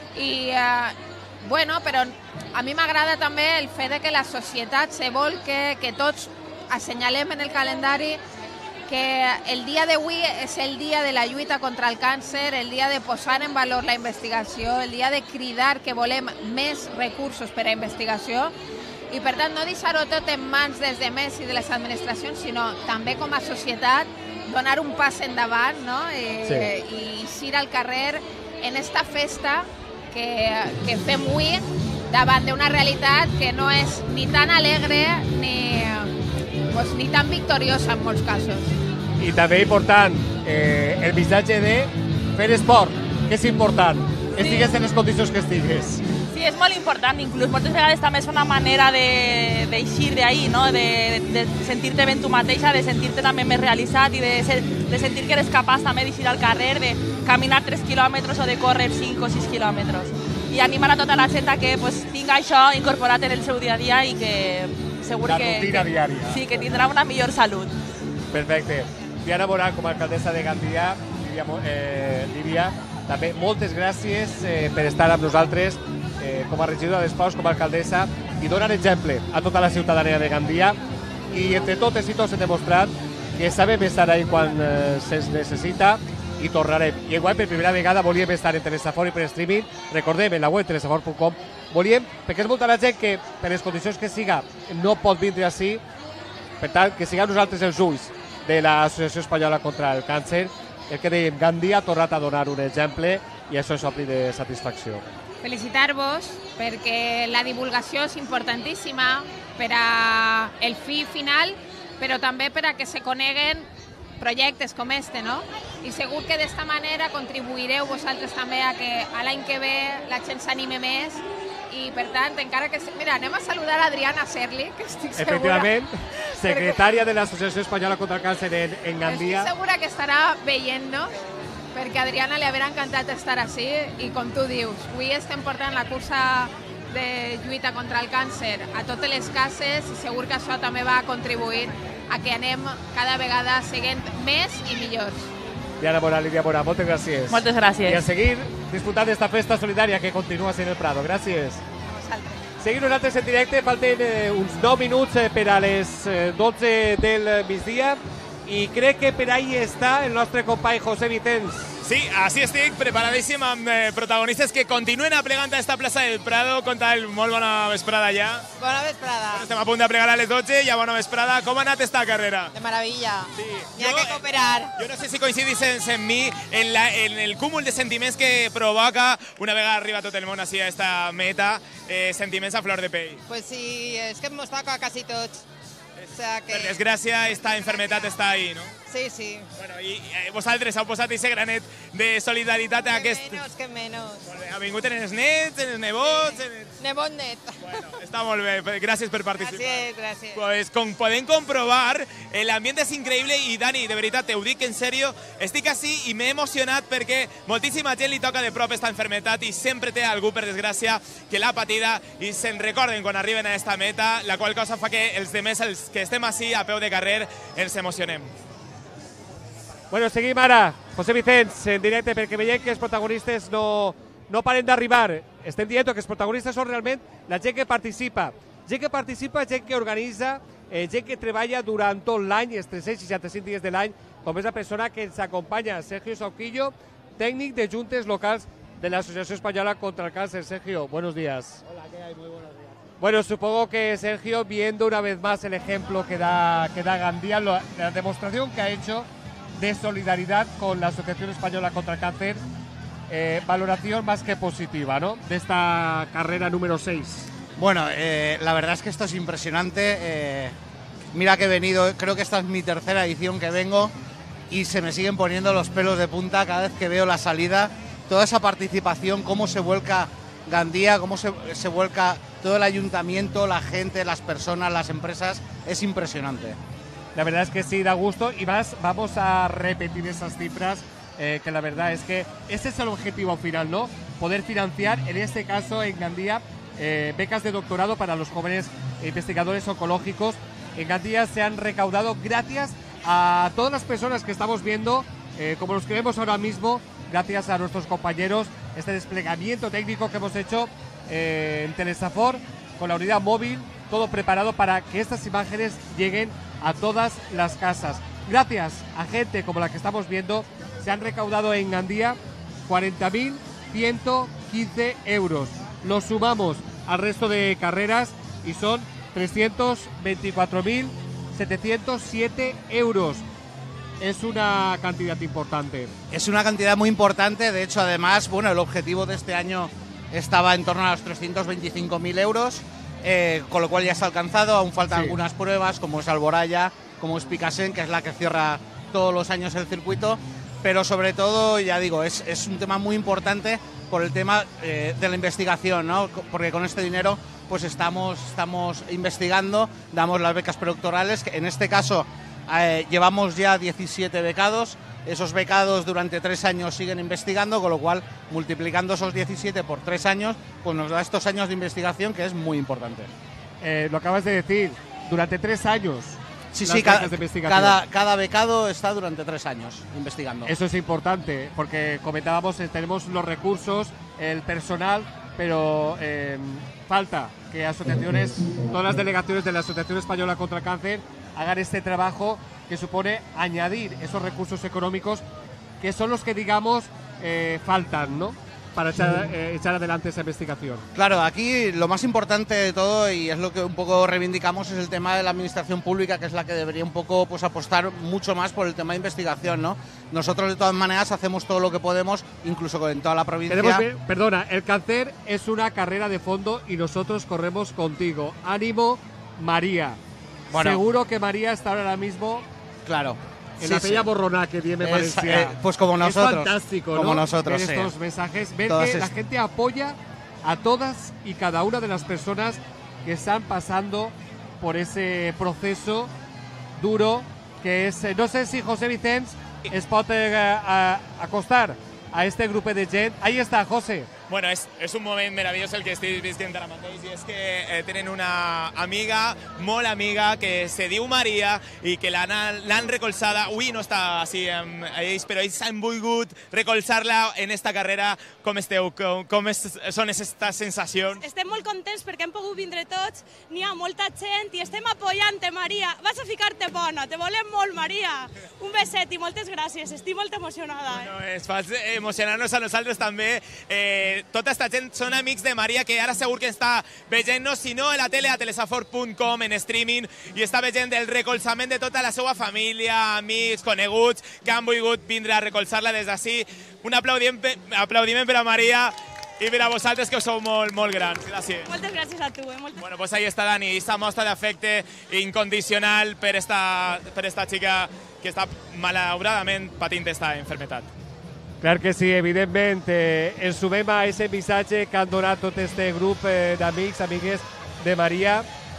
però a mi m'agrada també el fet que la societat se vol que tots assenyalem en el calendari que el dia d'avui és el dia de la lluita contra el càncer, el dia de posar en valor la investigació, el dia de cridar que volem més recursos per a investigació i, per tant, no deixar-ho tot en mans dels demés i de les administracions, sinó també com a societat donar un pas endavant, no? I eixir al carrer en esta festa que fem avui davant d'una realitat que no és ni tan alegre ni tan victoriosa en molts casos. I també important el missatge de fer esport, que és important, estigues en les condicions que estigues. Sí, és molt important, inclús moltes vegades també és una manera d'eixir d'ahí, no? De sentir-te ben tu mateixa, de sentir-te també més realitzat i de sentir que eres capaç també d'eixir al carrer, de caminar 3 quilòmetres o de córrer 5 o 6 quilòmetres. I animar a tota la gent que tinga això incorporat en el seu dia a dia i que segur la rutina diària. Sí, que tindrà una millor salut. Perfecte. Diana Morán, com a alcaldessa de Gandia, Lídia, també moltes gràcies per estar amb nosaltres com a regidora d'Esports, com a alcaldessa, i donar exemple a tota la ciutadania de Gandia. I entre totes i tots hem demostrat que sabem estar ahí quan se'ns necessita i tornarem. I enguany, per primera vegada, volíem estar en Telesafor i per streaming. Recordem, en la web telesafor.com, volíem, perquè és molta la gent que, per les condicions que siga, no pot vindre així, per tant, que siguem nosaltres els ulls de l'Associació Espanyola contra el Càncer. El que dèiem, Gandia ha tornat a donar un exemple i això és obri de satisfacció. Felicitar-vos perquè la divulgació és importantíssima per a el fi final, però també per a que se coneguen projectes com este, no? I segur que d'esta manera contribuireu vosaltres també a que l'any que ve la gent s'anime més i, per tant, encara que... Mira, anem a saludar a Adriana Serli, que estic segura... Efectivament, secretària de l'Associació Espanyola contra el Càncer en Gandia. Estic segura que estarà veient-nos, perquè a Adriana li haurà encantat estar així i, com tu dius, avui estem portant la cursa de lluita contra el càncer a totes les cases i segur que això també va contribuir a que anem cada vegada seguint més i millors. Diana Mora, Lídia Mora, moltes gràcies. Moltes gràcies. I a seguir disfrutant d'esta festa solidària que continua sent el Prado. Gràcies. A vosaltres. Seguim nosaltres en directe, falten uns 9 minuts per a les 12 del migdia i crec que per ahí està el nostre company José Vicens. Sí, així estic, preparadíssim amb protagonistes que continuen aplegant a esta plaça del Prado. Contal, molt bona vesprada ja. Bona vesprada. Estem a punt de plegar a les 12, ja bona vesprada. Com ha anat esta carrera? De maravilla. Sí. N'hi ha que cooperar. Jo no sé si coincidís en mi en el cúmul de sentiments que provoca una vegada arriba tot el món així a esta meta, sentiments a flor de pell. Pues sí, és que ens toca quasi tots. O sea que... Per desgràcia, esta enfermetat està ahí, no? Sí, sí. Bueno, i vosaltres heu posat aquest granet de solidaritat a aquest... Que menys. Molt bé. Ha vingut en els nets, en els nebots... Nebot net. Bueno, està molt bé. Gràcies per participar. Gràcies, gràcies. Pues com podem comprovar, l'ambient és increïble i, Dani, de veritat, te ho dic en sèrio, estic així i m'he emocionat perquè moltíssima gent li toca de prop esta enfermetat i sempre té algú, per desgràcia, que l'ha patida i se'n recorden quan arriben a esta meta, la qual cosa fa que els demés, els que estem així a peu de carrer, ens emocionem. Bueno, seguim ara, José Vicens, en directe, perquè veiem que els protagonistes no paren d'arribar. Estem dient que els protagonistes són realment la gent que participa. Gent que organitza, gent que treballa durant tot l'any, els 365 dies de l'any, com és la persona que ens acompanya, Sergio Sauquillo, tècnic de juntes locals de la Asociación Española contra el Cáncer. Sergio, buenos días. Hola, ¿qué hay? Muy buenos días. Bueno, supongo que Sergio, viendo una vez más el ejemplo que da Gandia, la demostración que ha hecho de solidaridad con la Asociación Española contra el Cáncer, valoración más que positiva, ¿no?, de esta carrera número 6. Bueno, la verdad es que esto es impresionante. Mira que he venido, creo que esta es mi tercera edición que vengo y se me siguen poniendo los pelos de punta cada vez que veo la salida. Toda esa participación, cómo se vuelca Gandia, cómo se vuelca todo el ayuntamiento, la gente, las personas, las empresas, es impresionante. La verdad es que sí, da gusto y más vamos a repetir esas cifras, que la verdad es que ese es el objetivo final, ¿no? Poder financiar, en este caso en Gandia, becas de doctorado para los jóvenes investigadores oncológicos. En Gandia se han recaudado gracias a todas las personas que estamos viendo, como los que vemos ahora mismo, gracias a nuestros compañeros, este desplegamiento técnico que hemos hecho en Telesafor, con la unidad móvil, todo preparado para que estas imágenes lleguen a todas las casas. Gracias a gente como la que estamos viendo, se han recaudado en Gandia 40.115 euros. Los sumamos al resto de carreras y son 324.707 euros. Es una cantidad importante. Es una cantidad muy importante, de hecho, además, bueno, el objetivo de este año estaba en torno a los 325.000 euros, con lo cual ya se ha alcanzado. Aún faltan algunas pruebas, como es Alboraya, como es Picasen, que es la que cierra todos los años el circuito, pero sobre todo, ya digo, es un tema muy importante por el tema de la investigación, ¿no? Porque con este dinero pues estamos investigando, damos las becas predoctorales, que en este caso llevamos ya 17 becados. Esos becados durante 3 años siguen investigando, con lo cual, multiplicando esos 17 por 3 años, pues nos da estos años de investigación, que es muy importante. Lo acabas de decir, durante 3 años. Sí, cada becado está durante 3 años investigando. Eso es importante, porque comentábamos, tenemos los recursos, el personal, pero falta que asociaciones, todas las delegaciones de la Asociación Española contra el Cáncer hagan este trabajo que supone añadir esos recursos económicos que son los que, digamos, faltan, ¿no?, para echar adelante esa investigación. Claro, aquí lo más importante de todo, y es lo que un poco reivindicamos, es el tema de la administración pública, que es la que debería un poco pues apostar mucho más por el tema de investigación, ¿no? Nosotros de todas maneras hacemos todo lo que podemos, incluso en toda la provincia. Perdona, el cáncer es una carrera de fondo y nosotros corremos contigo. Ánimo, María. Bueno, seguro que María está ahora mismo... Claro. en la Pella Borroná, que diem en Valencia. Pues como nosotros. Es fantástico, como ¿no? nosotros, ver sí. estos mensajes, ver Todas que la gente apoya a todas y cada una de las personas que están pasando por ese proceso duro que es... No sé si José Vicens es pot acostar a este grupo de gent. Ahí está, José. Bueno, és un moment meravellós el que estic vivint ara mateix, i és que tenen una amiga, molt amiga, que se diu Maria i que l'han recolzada. Avui no està així amb ells, però ells han volgut recolzar-la en esta carrera. Com esteu? Com són aquestes sensacions? Estem molt contents perquè hem pogut vindre tots, n'hi ha molta gent i estem apoyant-te, Maria. Vas a ficar-te bona, te volem molt, Maria. Un beset i moltes gràcies, estic molt emocionada. No, és fals emocionar-nos a nosaltres també. Tota esta gent són amics de Maria, que ara segur que està veient-nos, si no a la tele, a telesafor.com, en streaming, i està veient el recolzament de tota la seva família, amics, coneguts, que han volgut vindre a recolzar-la des d'ací. Un aplaudiment per a Maria i per a vosaltres, que sou molt grans. Gràcies. Moltes gràcies a tu. Bueno, pues ahí està Dani, esta mostra d'afecte incondicional per esta xica que està malauradament patint esta enfermetat. Clar que sí, evidentment. Ens sumem a aquest missatge que han donat tot este grup d'amics, amigues de Maria,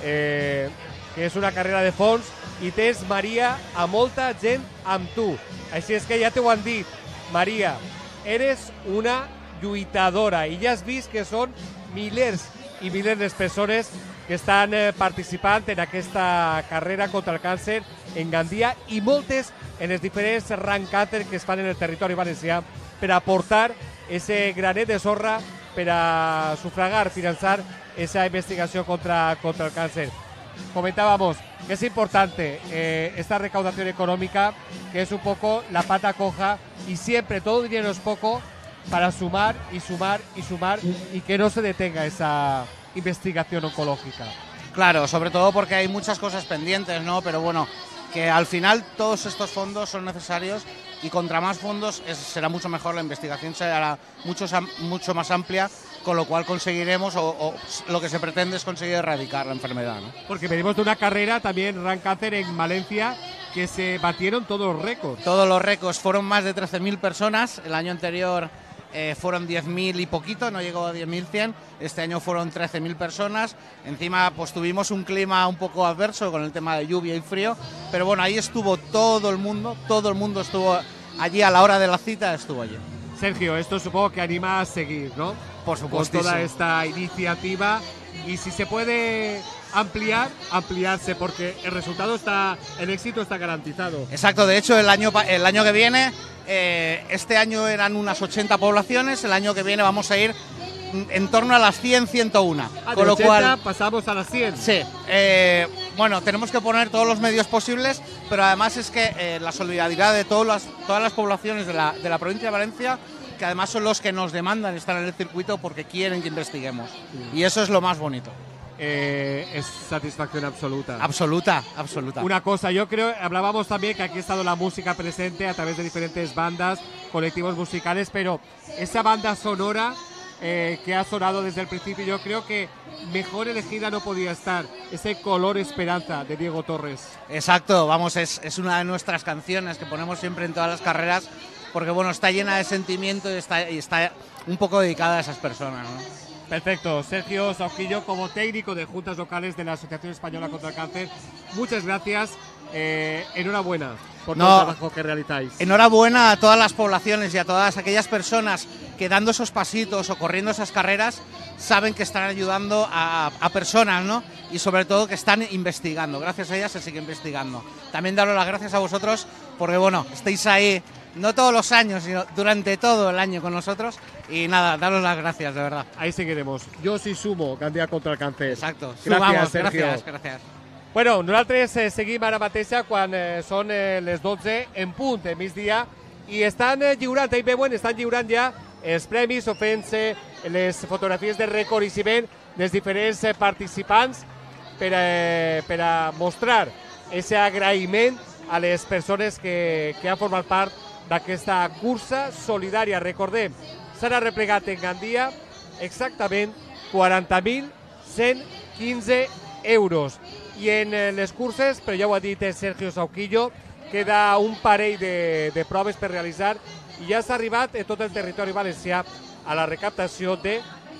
que és una carrera de fons, i tens, Maria, a molta gent amb tu. Així és que ja t'ho han dit, Maria, eres una lluitadora, i ja has vist que són milers i milers de persones que estan participant en aquesta carrera contra el càncer en Gandia, i moltes en els diferents Run Cancer que es fan en el territori valencià per aportar ese granet de sorra per a sufragar, finançar esa investigación contra el cáncer. Comentábamos que es importante esta recaudación económica, que es un poco la pata coja, y siempre todo dinero es poco para sumar y sumar y sumar, y que no se detenga esa investigación oncológica. Claro, sobre todo porque hay muchas cosas pendientes, ¿no? Pero bueno, que al final todos estos fondos son necesarios, y contra más fondos será mucho mejor, la investigación será mucho más amplia, con lo cual conseguiremos, o lo que se pretende es conseguir erradicar la enfermedad, ¿no? Porque venimos de una carrera también, Run Cancer, en Valencia, que se batieron todos los récords. Todos los récords, fueron más de 13.000 personas, el año anterior fueron 10.000 y poquito, no llegó a 10.100, este año fueron 13.000 personas, encima pues tuvimos un clima un poco adverso con el tema de lluvia y frío, pero bueno, ahí estuvo todo el mundo estuvo allí a la hora de la cita, estuvo allí. Sergio, esto supongo que anima a seguir, ¿no? Por supuesto. Con toda esta iniciativa, y si se puede ampliarse, porque el éxito está garantizado. Exacto, de hecho el año que viene, este año eran unas 80 poblaciones, el año que viene vamos a ir en torno a las 100, 101. Con lo 80 cual pasamos a las 100. Sí, bueno, tenemos que poner todos los medios posibles, pero además es que la solidaridad de todas las poblaciones de la provincia de Valencia, que además son los que nos demandan estar en el circuito porque quieren que investiguemos. Y eso es lo más bonito. Es satisfacción absoluta. Absoluta. Una cosa, yo creo, hablábamos también que aquí ha estado la música presente a través de diferentes bandas, colectivos musicales, pero esa banda sonora que ha sonado desde el principio, yo creo que mejor elegida no podía estar, ese Color Esperanza de Diego Torres. Exacto, vamos, es una de nuestras canciones que ponemos siempre en todas las carreras, porque bueno, está llena de sentimiento y está un poco dedicada a esas personas, ¿no? Perfecto. Sergio Sauquillo, como técnico de juntas locales de la Asociación Española contra el Cáncer, muchas gracias. Enhorabuena por todo el trabajo que realizáis. Enhorabuena a todas las poblaciones y a todas aquellas personas que, dando esos pasitos o corriendo esas carreras, saben que están ayudando a personas, ¿no? Y sobre todo que están investigando. Gracias a ellas se sigue investigando. También daros las gracias a vosotros porque, bueno, estáis ahí no todos los años, sino durante todo el año con nosotros, y nada, daros las gracias, de verdad. Ahí seguiremos. Yo sí sumo Gandia contra el cáncer. Exacto. Gràcies, Sergio. Gràcies. Bueno, nosaltres seguim ara mateixa quan són les 12 en punt de migdia, i estan lliurant, ahí veuen, estan lliurant ja els premis o fent-se les fotografies de reconeixement dels diferents participants per a mostrar aquest agraïment a les persones que han format part d'aquesta cursa solidària. Recordem, s'han arreplegat en Gandia exactament 40.115 euros. I en les curses, però ja ho ha dit Sergio Sauquillo, queda un parell de proves per realitzar i ja s'ha arribat en tot el territori valencià a la recaptació de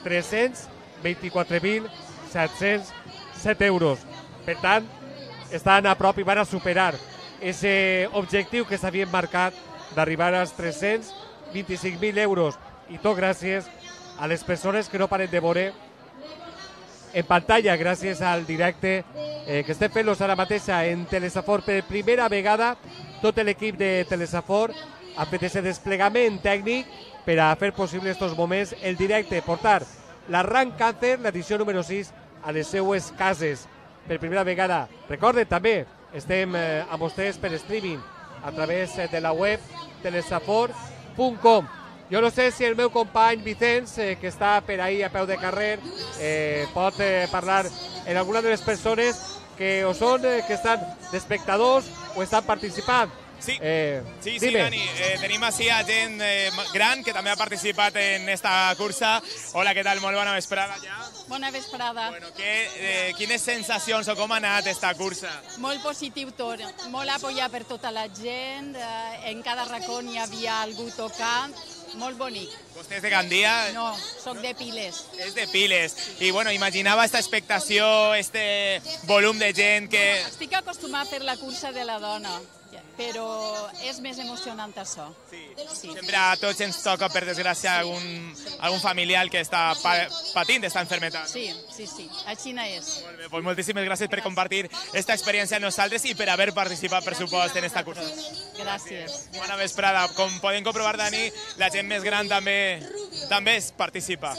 324.707 euros. Per tant, estan a prop i van a superar aquest objectiu que s'havien marcat d'arribar als 325.000 euros. I tot gràcies a les persones que no paren de veure en pantalla, gràcies al directe que estem fent-los ara mateix en Telesafor. Per primera vegada, tot l'equip de Telesafor ha fet aquest desplegament tècnic per a fer possible estos moments el directe, portar l'Arran Càncer, l'edició número 6, a les seues cases. Per primera vegada, recorden també, estem amb vostès per streaming a través de la web telesafor.com. Jo no sé si el meu company Vicenç, que està per ahí a peu de carrer, pot parlar en alguna de les persones que o són, que estan d'espectadors o estan participant. Sí, Dani, tenim així a gent gran que també ha participat en esta cursa. Hola, què tal? Molt bona vesprada ja. Bona vesprada. Bueno, quines sensacions o com ha anat esta cursa? Molt positiu tot, molt apoyat per tota la gent, en cada racó hi havia algú tocant, molt bonic. Vostè és de Gandia? No, soc de Piles. És de Piles. I bueno, imaginava esta expectació, este volum de gent que... Estic acostumat a fer la cursa de la dona, però és més emocionant això. Sí. Sempre a tots ens toca, per desgràcia, algun familiar que està patint d'esta malaltia. Sí, així no és. Molt bé, doncs moltíssimes gràcies per compartir aquesta experiència amb nosaltres i per haver participat, per supost, en esta cursa. Gràcies. Bona vesprada. Com podem comprovar, Dani, la gent més gran també participa.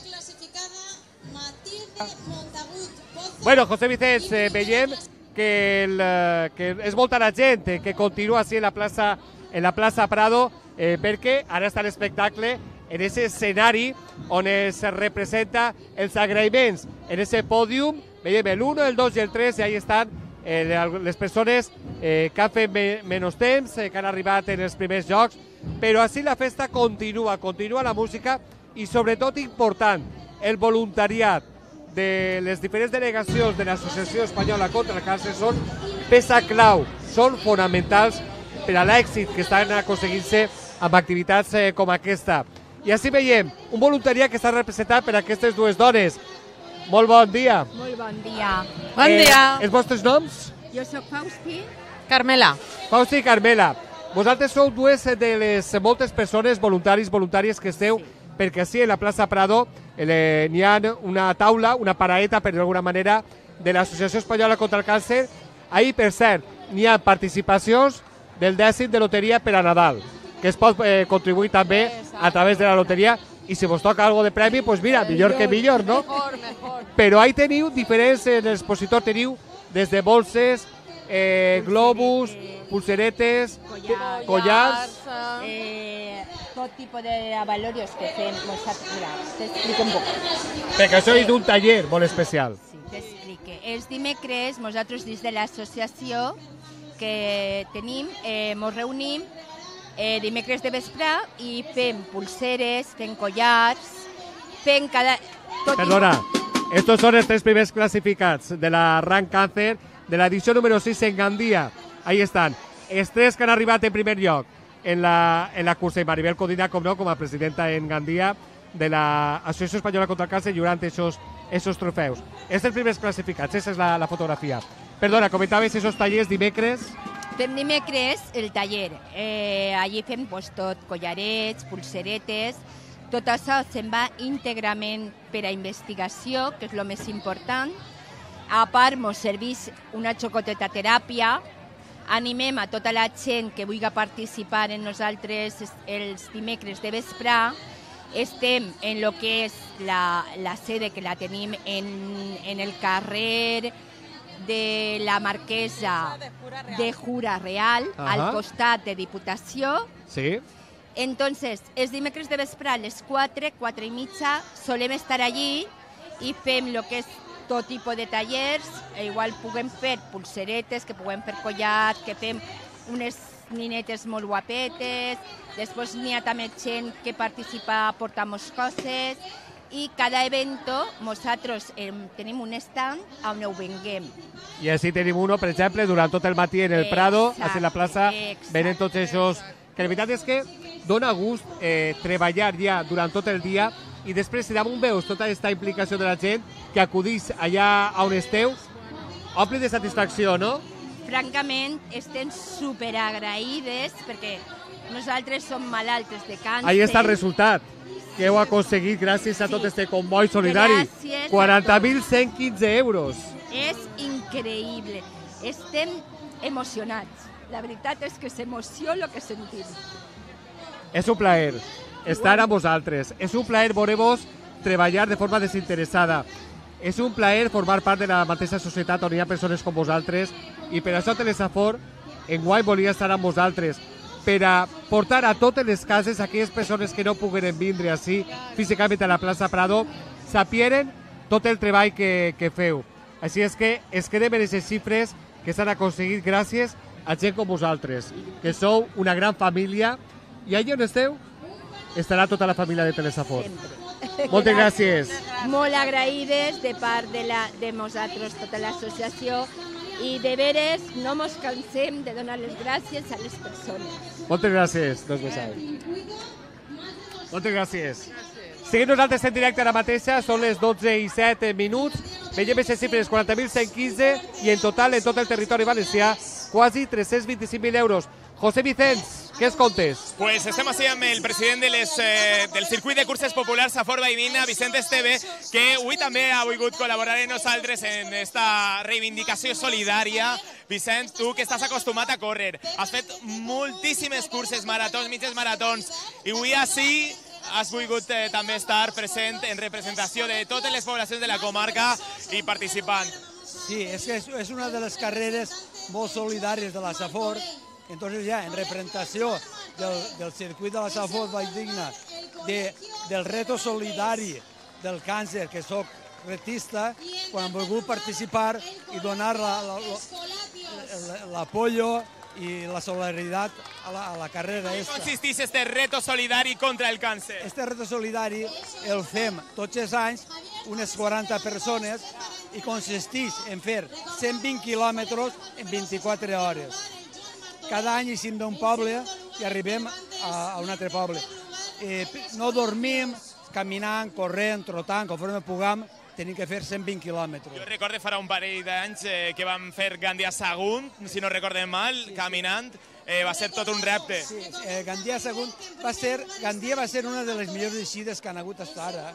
Bueno, José Vicenç, veiem que és molta la gent que continua així en la plaça Prado, perquè ara està l'espectacle en aquest escenari on es representa els agraïments. En aquest pòdium veiem l'1, el 2 i el 3, i ahí estan les persones que han fet menys temps, que han arribat en els primers llocs, però així la festa continua la música i, sobretot important, el voluntariat de les diferents delegacions de l'Associació Espanyola contra el Càncer són peça clau, són fonamentals per a l'èxit que estan aconseguint-se amb activitats com aquesta. I així veiem un voluntariat que està representat per aquestes dues dones. Molt bon dia. Molt bon dia. Bon dia. Els vostres noms? Jo soc Fausti. Carmela. Fausti i Carmela. Vosaltres sou dues de les moltes persones, voluntàries que esteu, perquè així en la plaça Prado n'hi ha una taula, una paraeta, per d'alguna manera, de l'Associació Espanyola contra el Càncer. Ahir, per cert, n'hi ha participacions del 10 de loteria per a Nadal, que es pot contribuir també a través de la loteria, i si vos toca algo de premi, doncs mira, millor que millor, no? Però ahí teniu diferents, en l'expositor teniu des de bolses, globus, pulseretes, collars... Tot tipus de avalorios que fem, t'explico un poc. Perquè això és un taller molt especial. Sí, t'explique. Els dimecres, nosaltres dins de l'associació que tenim, ens reunim dimecres de vespre i fem pulseres, fem collars, fem cada... Perdona, estos són els tres primers classificats de la Arran Càncer de l'edició número 6 en Gandia. Ahí estan. Els tres que han arribat en primer lloc en la cursa, i Maribel Codina, com no, com a presidenta en Gandia de l'Associació Espanyola contra el Càncer, lliurant esos trofeus. És els primers classificats, aquesta és la fotografia. Perdona, comentaves esos tallers dimecres? Fem dimecres el taller. Allí fem tot, collarets, pulseretes. Tot això se'n va íntegrament per a investigació, que és el més important. A part, ens serveix una xocoteta teràpia. Animem a tota la gent que vulgui participar en nosaltres els dimecres de vespre. Estem en el que és la sede, que la tenim en el carrer de la Marquesa de Jura Real, al costat de Diputació. Sí. Entonces, els dimecres de vespre a les 4, 4 i mitja, solem estar allí i fem el que és tot tipus de tallers. Igual puguem fer pulseretes, que puguem fer collars, que fem unes ninetes molt guapetes. Després n'hi ha també gent que participa portant coses. i cada evento nosaltres tenim un stand on ho venguem. I així tenim uno, per exemple, durant tot el matí en el Prado, a la plaça, venen tots aquests... Que la veritat és que dona gust treballar ja durant tot el dia i després, si damunt veus tota aquesta implicació de la gent que acudís allà on esteu, omple de satisfacció, no? Francament, estem superagraïdes perquè nosaltres som malaltes de càncer. Ahí està el resultat que heu aconseguit gràcies a tot este comboi solidari. 40.115 euros. És increïble. Estem emocionats. La veritat és que s'emociona el que sentim. És un plaer estar amb vosaltres. És un plaer veure-vos treballar de forma desinteressada. És un plaer formar part de la mateixa societat on hi ha persones com vosaltres i per això Telesafor enguany volia estar amb vosaltres per a portar a totes les cases aquelles persones que no pogueren vindre així físicament a la plaça Prado sapieren tot el treball que feu. Així és que es quedem en aquestes xifres que s'han aconseguit gràcies a gent com vosaltres, que sou una gran família i allà on esteu estarà tota la família de Telesafor. Moltes gràcies. Molt agraïdes de part de nosaltres, tota l'associació, i de veres no mos cansem de donar les gràcies a les persones. Moltes gràcies. Dos besades. Moltes gràcies. Seguim nosaltres en directe ara mateixa, són les 12:07 minuts. Veiem aquestes xifres, 40.115 i en total, en tot el territori valencià, quasi 325.000 euros. José Vicens, què es contes? Pues estem així amb el president del circuit de curses populars Safor Valldigna, Vicent Esteve, que avui també ha volgut col·laborar amb nosaltres en esta reivindicació solidària. Vicent, tu que estàs acostumat a córrer, has fet moltíssimes curses, maratons, mitges maratons, i avui així has volgut també estar present en representació de totes les poblacions de la comarca i participant. Sí, és que és una de les carreres molt solidàries de la Safor. Entonces ja, en representació del circuit de la Safor Valldigna, del reto solidari del càncer, que soc retista, quan hem volgut participar i donar l'apoyo i la solidaritat a la carrera. En què consisteix este reto solidari contra el càncer? Este reto solidari el fem tots els anys, unes 40 persones, i consisteix en fer 120 quilòmetres en 24 hores. Cada any eixim d'un poble i arribem a un altre poble. No dormim, caminant, corrent, trotant, conforme puguem, tenim que fer 120 quilòmetres. Jo recordo farà un parell d'anys que vam fer Gandia Sagunt, si no recordem mal, caminant. Va ser tot un repte. Sí, Gandia Sagunt va ser una de les millors eixides que han hagut fins ara.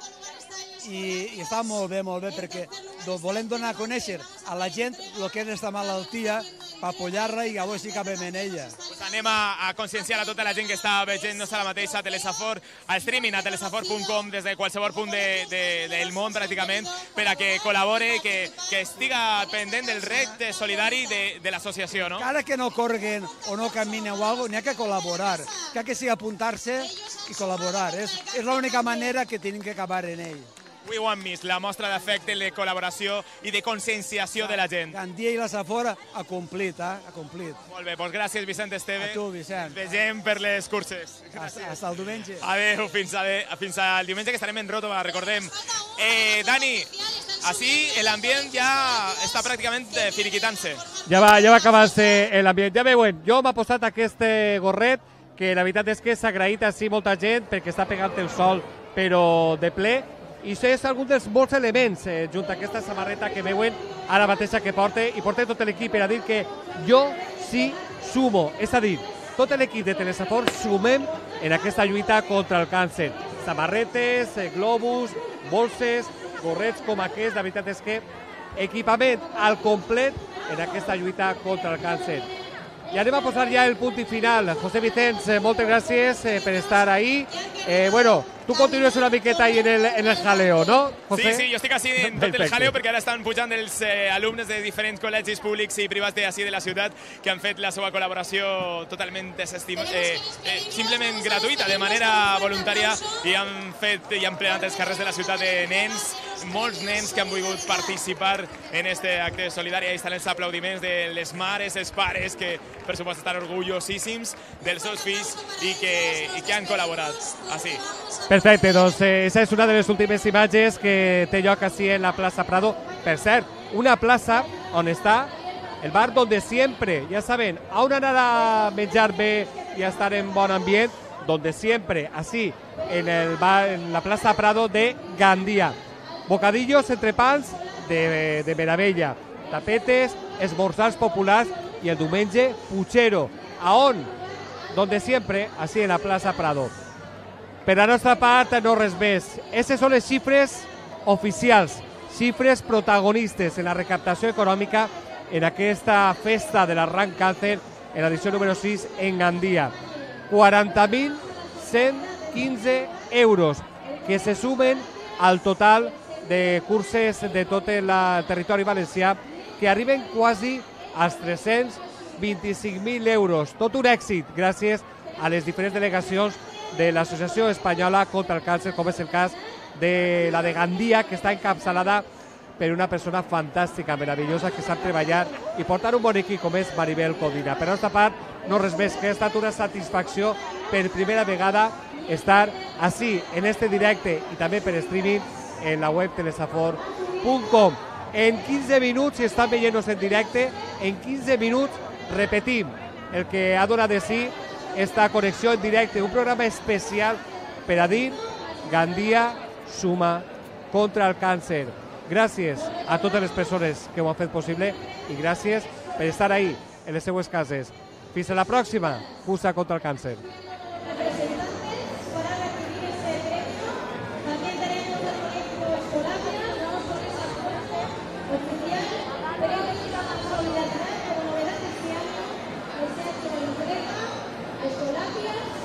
I està molt bé, perquè volem donar a conèixer a la gent el que és aquesta malaltia per apoyar-la i llavors sí que acabem en ella. Pues anem a conscienciar a tota la gent que està veient-nos ara mateix a Telesafor, a streaming, a telesafor.com, des de qualsevol punt del món pràcticament, per a que col·labore, que estiga pendent del repte solidari de l'associació, no? Cada que no correguen o no caminen o alguna cosa, n'hi ha que col·laborar. Que sigui apuntar-se i col·laborar. És l'única manera que tenim que acabar en ell. We Want Miss, la mostra d'afecte, de col·laboració i de conscienciació de la gent. Gandia i la Safor ha complit, ha complit. Molt bé, doncs gràcies, Vicent Esteve. A tu, Vicent. Vegem per les curses. Fins el diumenge. Adéu, fins al diumenge, que estarem en Ròtova, recordem. Dani, així l'ambient ja està pràcticament finiquitant-se. Ja va acabar-se l'ambient. Ja veuen, jo m'ha posat aquest gorret, que la veritat és que s'ha agraït així molta gent perquè està pegant el sol, però de ple. I això és algun dels molts elements junt a aquesta samarreta que veuen ara mateixa que porta, i porta tot l'equip per a dir que jo sí sumo. És a dir, tot l'equip de Telesafor sumem en aquesta lluita contra el càncer. Samarretes, globus, bolses, gorrets com aquest, la veritat és que equipament al complet en aquesta lluita contra el càncer. I anem a posar ja el punt i final. José Vicens, moltes gràcies per estar ahí. Bueno, tu continues una miqueta ahí en el jaleo, ¿no, José? Sí, jo estic així en tot el jaleo perquè ara estan pujant els alumnes de diferents col·legis públics i privats d'ací de la ciutat que han fet la seva col·laboració totalment simplement gratuïta, de manera voluntària, i han fet i han plenat els carrers de la ciutat de nens, molts nens que han volgut participar en este acte solidari. Ahí estan els aplaudiments de les mares, els pares, que per supost estan orgullosíssims dels seus fills i que han col·laborat. Així. Perfecte, doncs aquesta és una de les últimes imatges que té lloc així en la plaça Prado. Per cert, una plaça on està el bar donde siempre, ya saben, a una anar a menjar bé y a estar en bon ambient, donde siempre, así, en el bar, en la plaça Prado de Gandia. Bocadillos, entrepans de meravella, tapetes, esmorzars populars i el diumenge Puchero. A on? Donde siempre, así en la plaça Prado. Per la nostra part, no res més. Aquestes són les xifres oficials, xifres protagonistes en la recaptació econòmica en aquesta festa de l'Arran Càncer en l'edició número 6 en Gandia. 40.115 euros que se sumen al total de curses de tot el territori valencià que arriben quasi als 325.000 euros. Tot un èxit gràcies a les diferents delegacions de l'Associació Espanyola contra el Càncer, com és el cas de la de Gandia, que està encapçalada per una persona fantàstica, meravellosa, que sap treballar i portar un bon equip com és Maribel Codina. Per la nostra part, no res més, que ha estat una satisfacció per primera vegada estar així, en este directe i també per streaming en la web telesafor.com. En 15 minuts, si estan veient-nos en directe, en 15 minuts repetim el que ha donat de si esta connexió en directe, un programa especial per a dir Gandia suma contra el càncer. Gràcies a totes les persones que ho han fet possible i gràcies per estar ahí en les seues cases. Fins a la pròxima, Cursa contra el càncer. Escolapias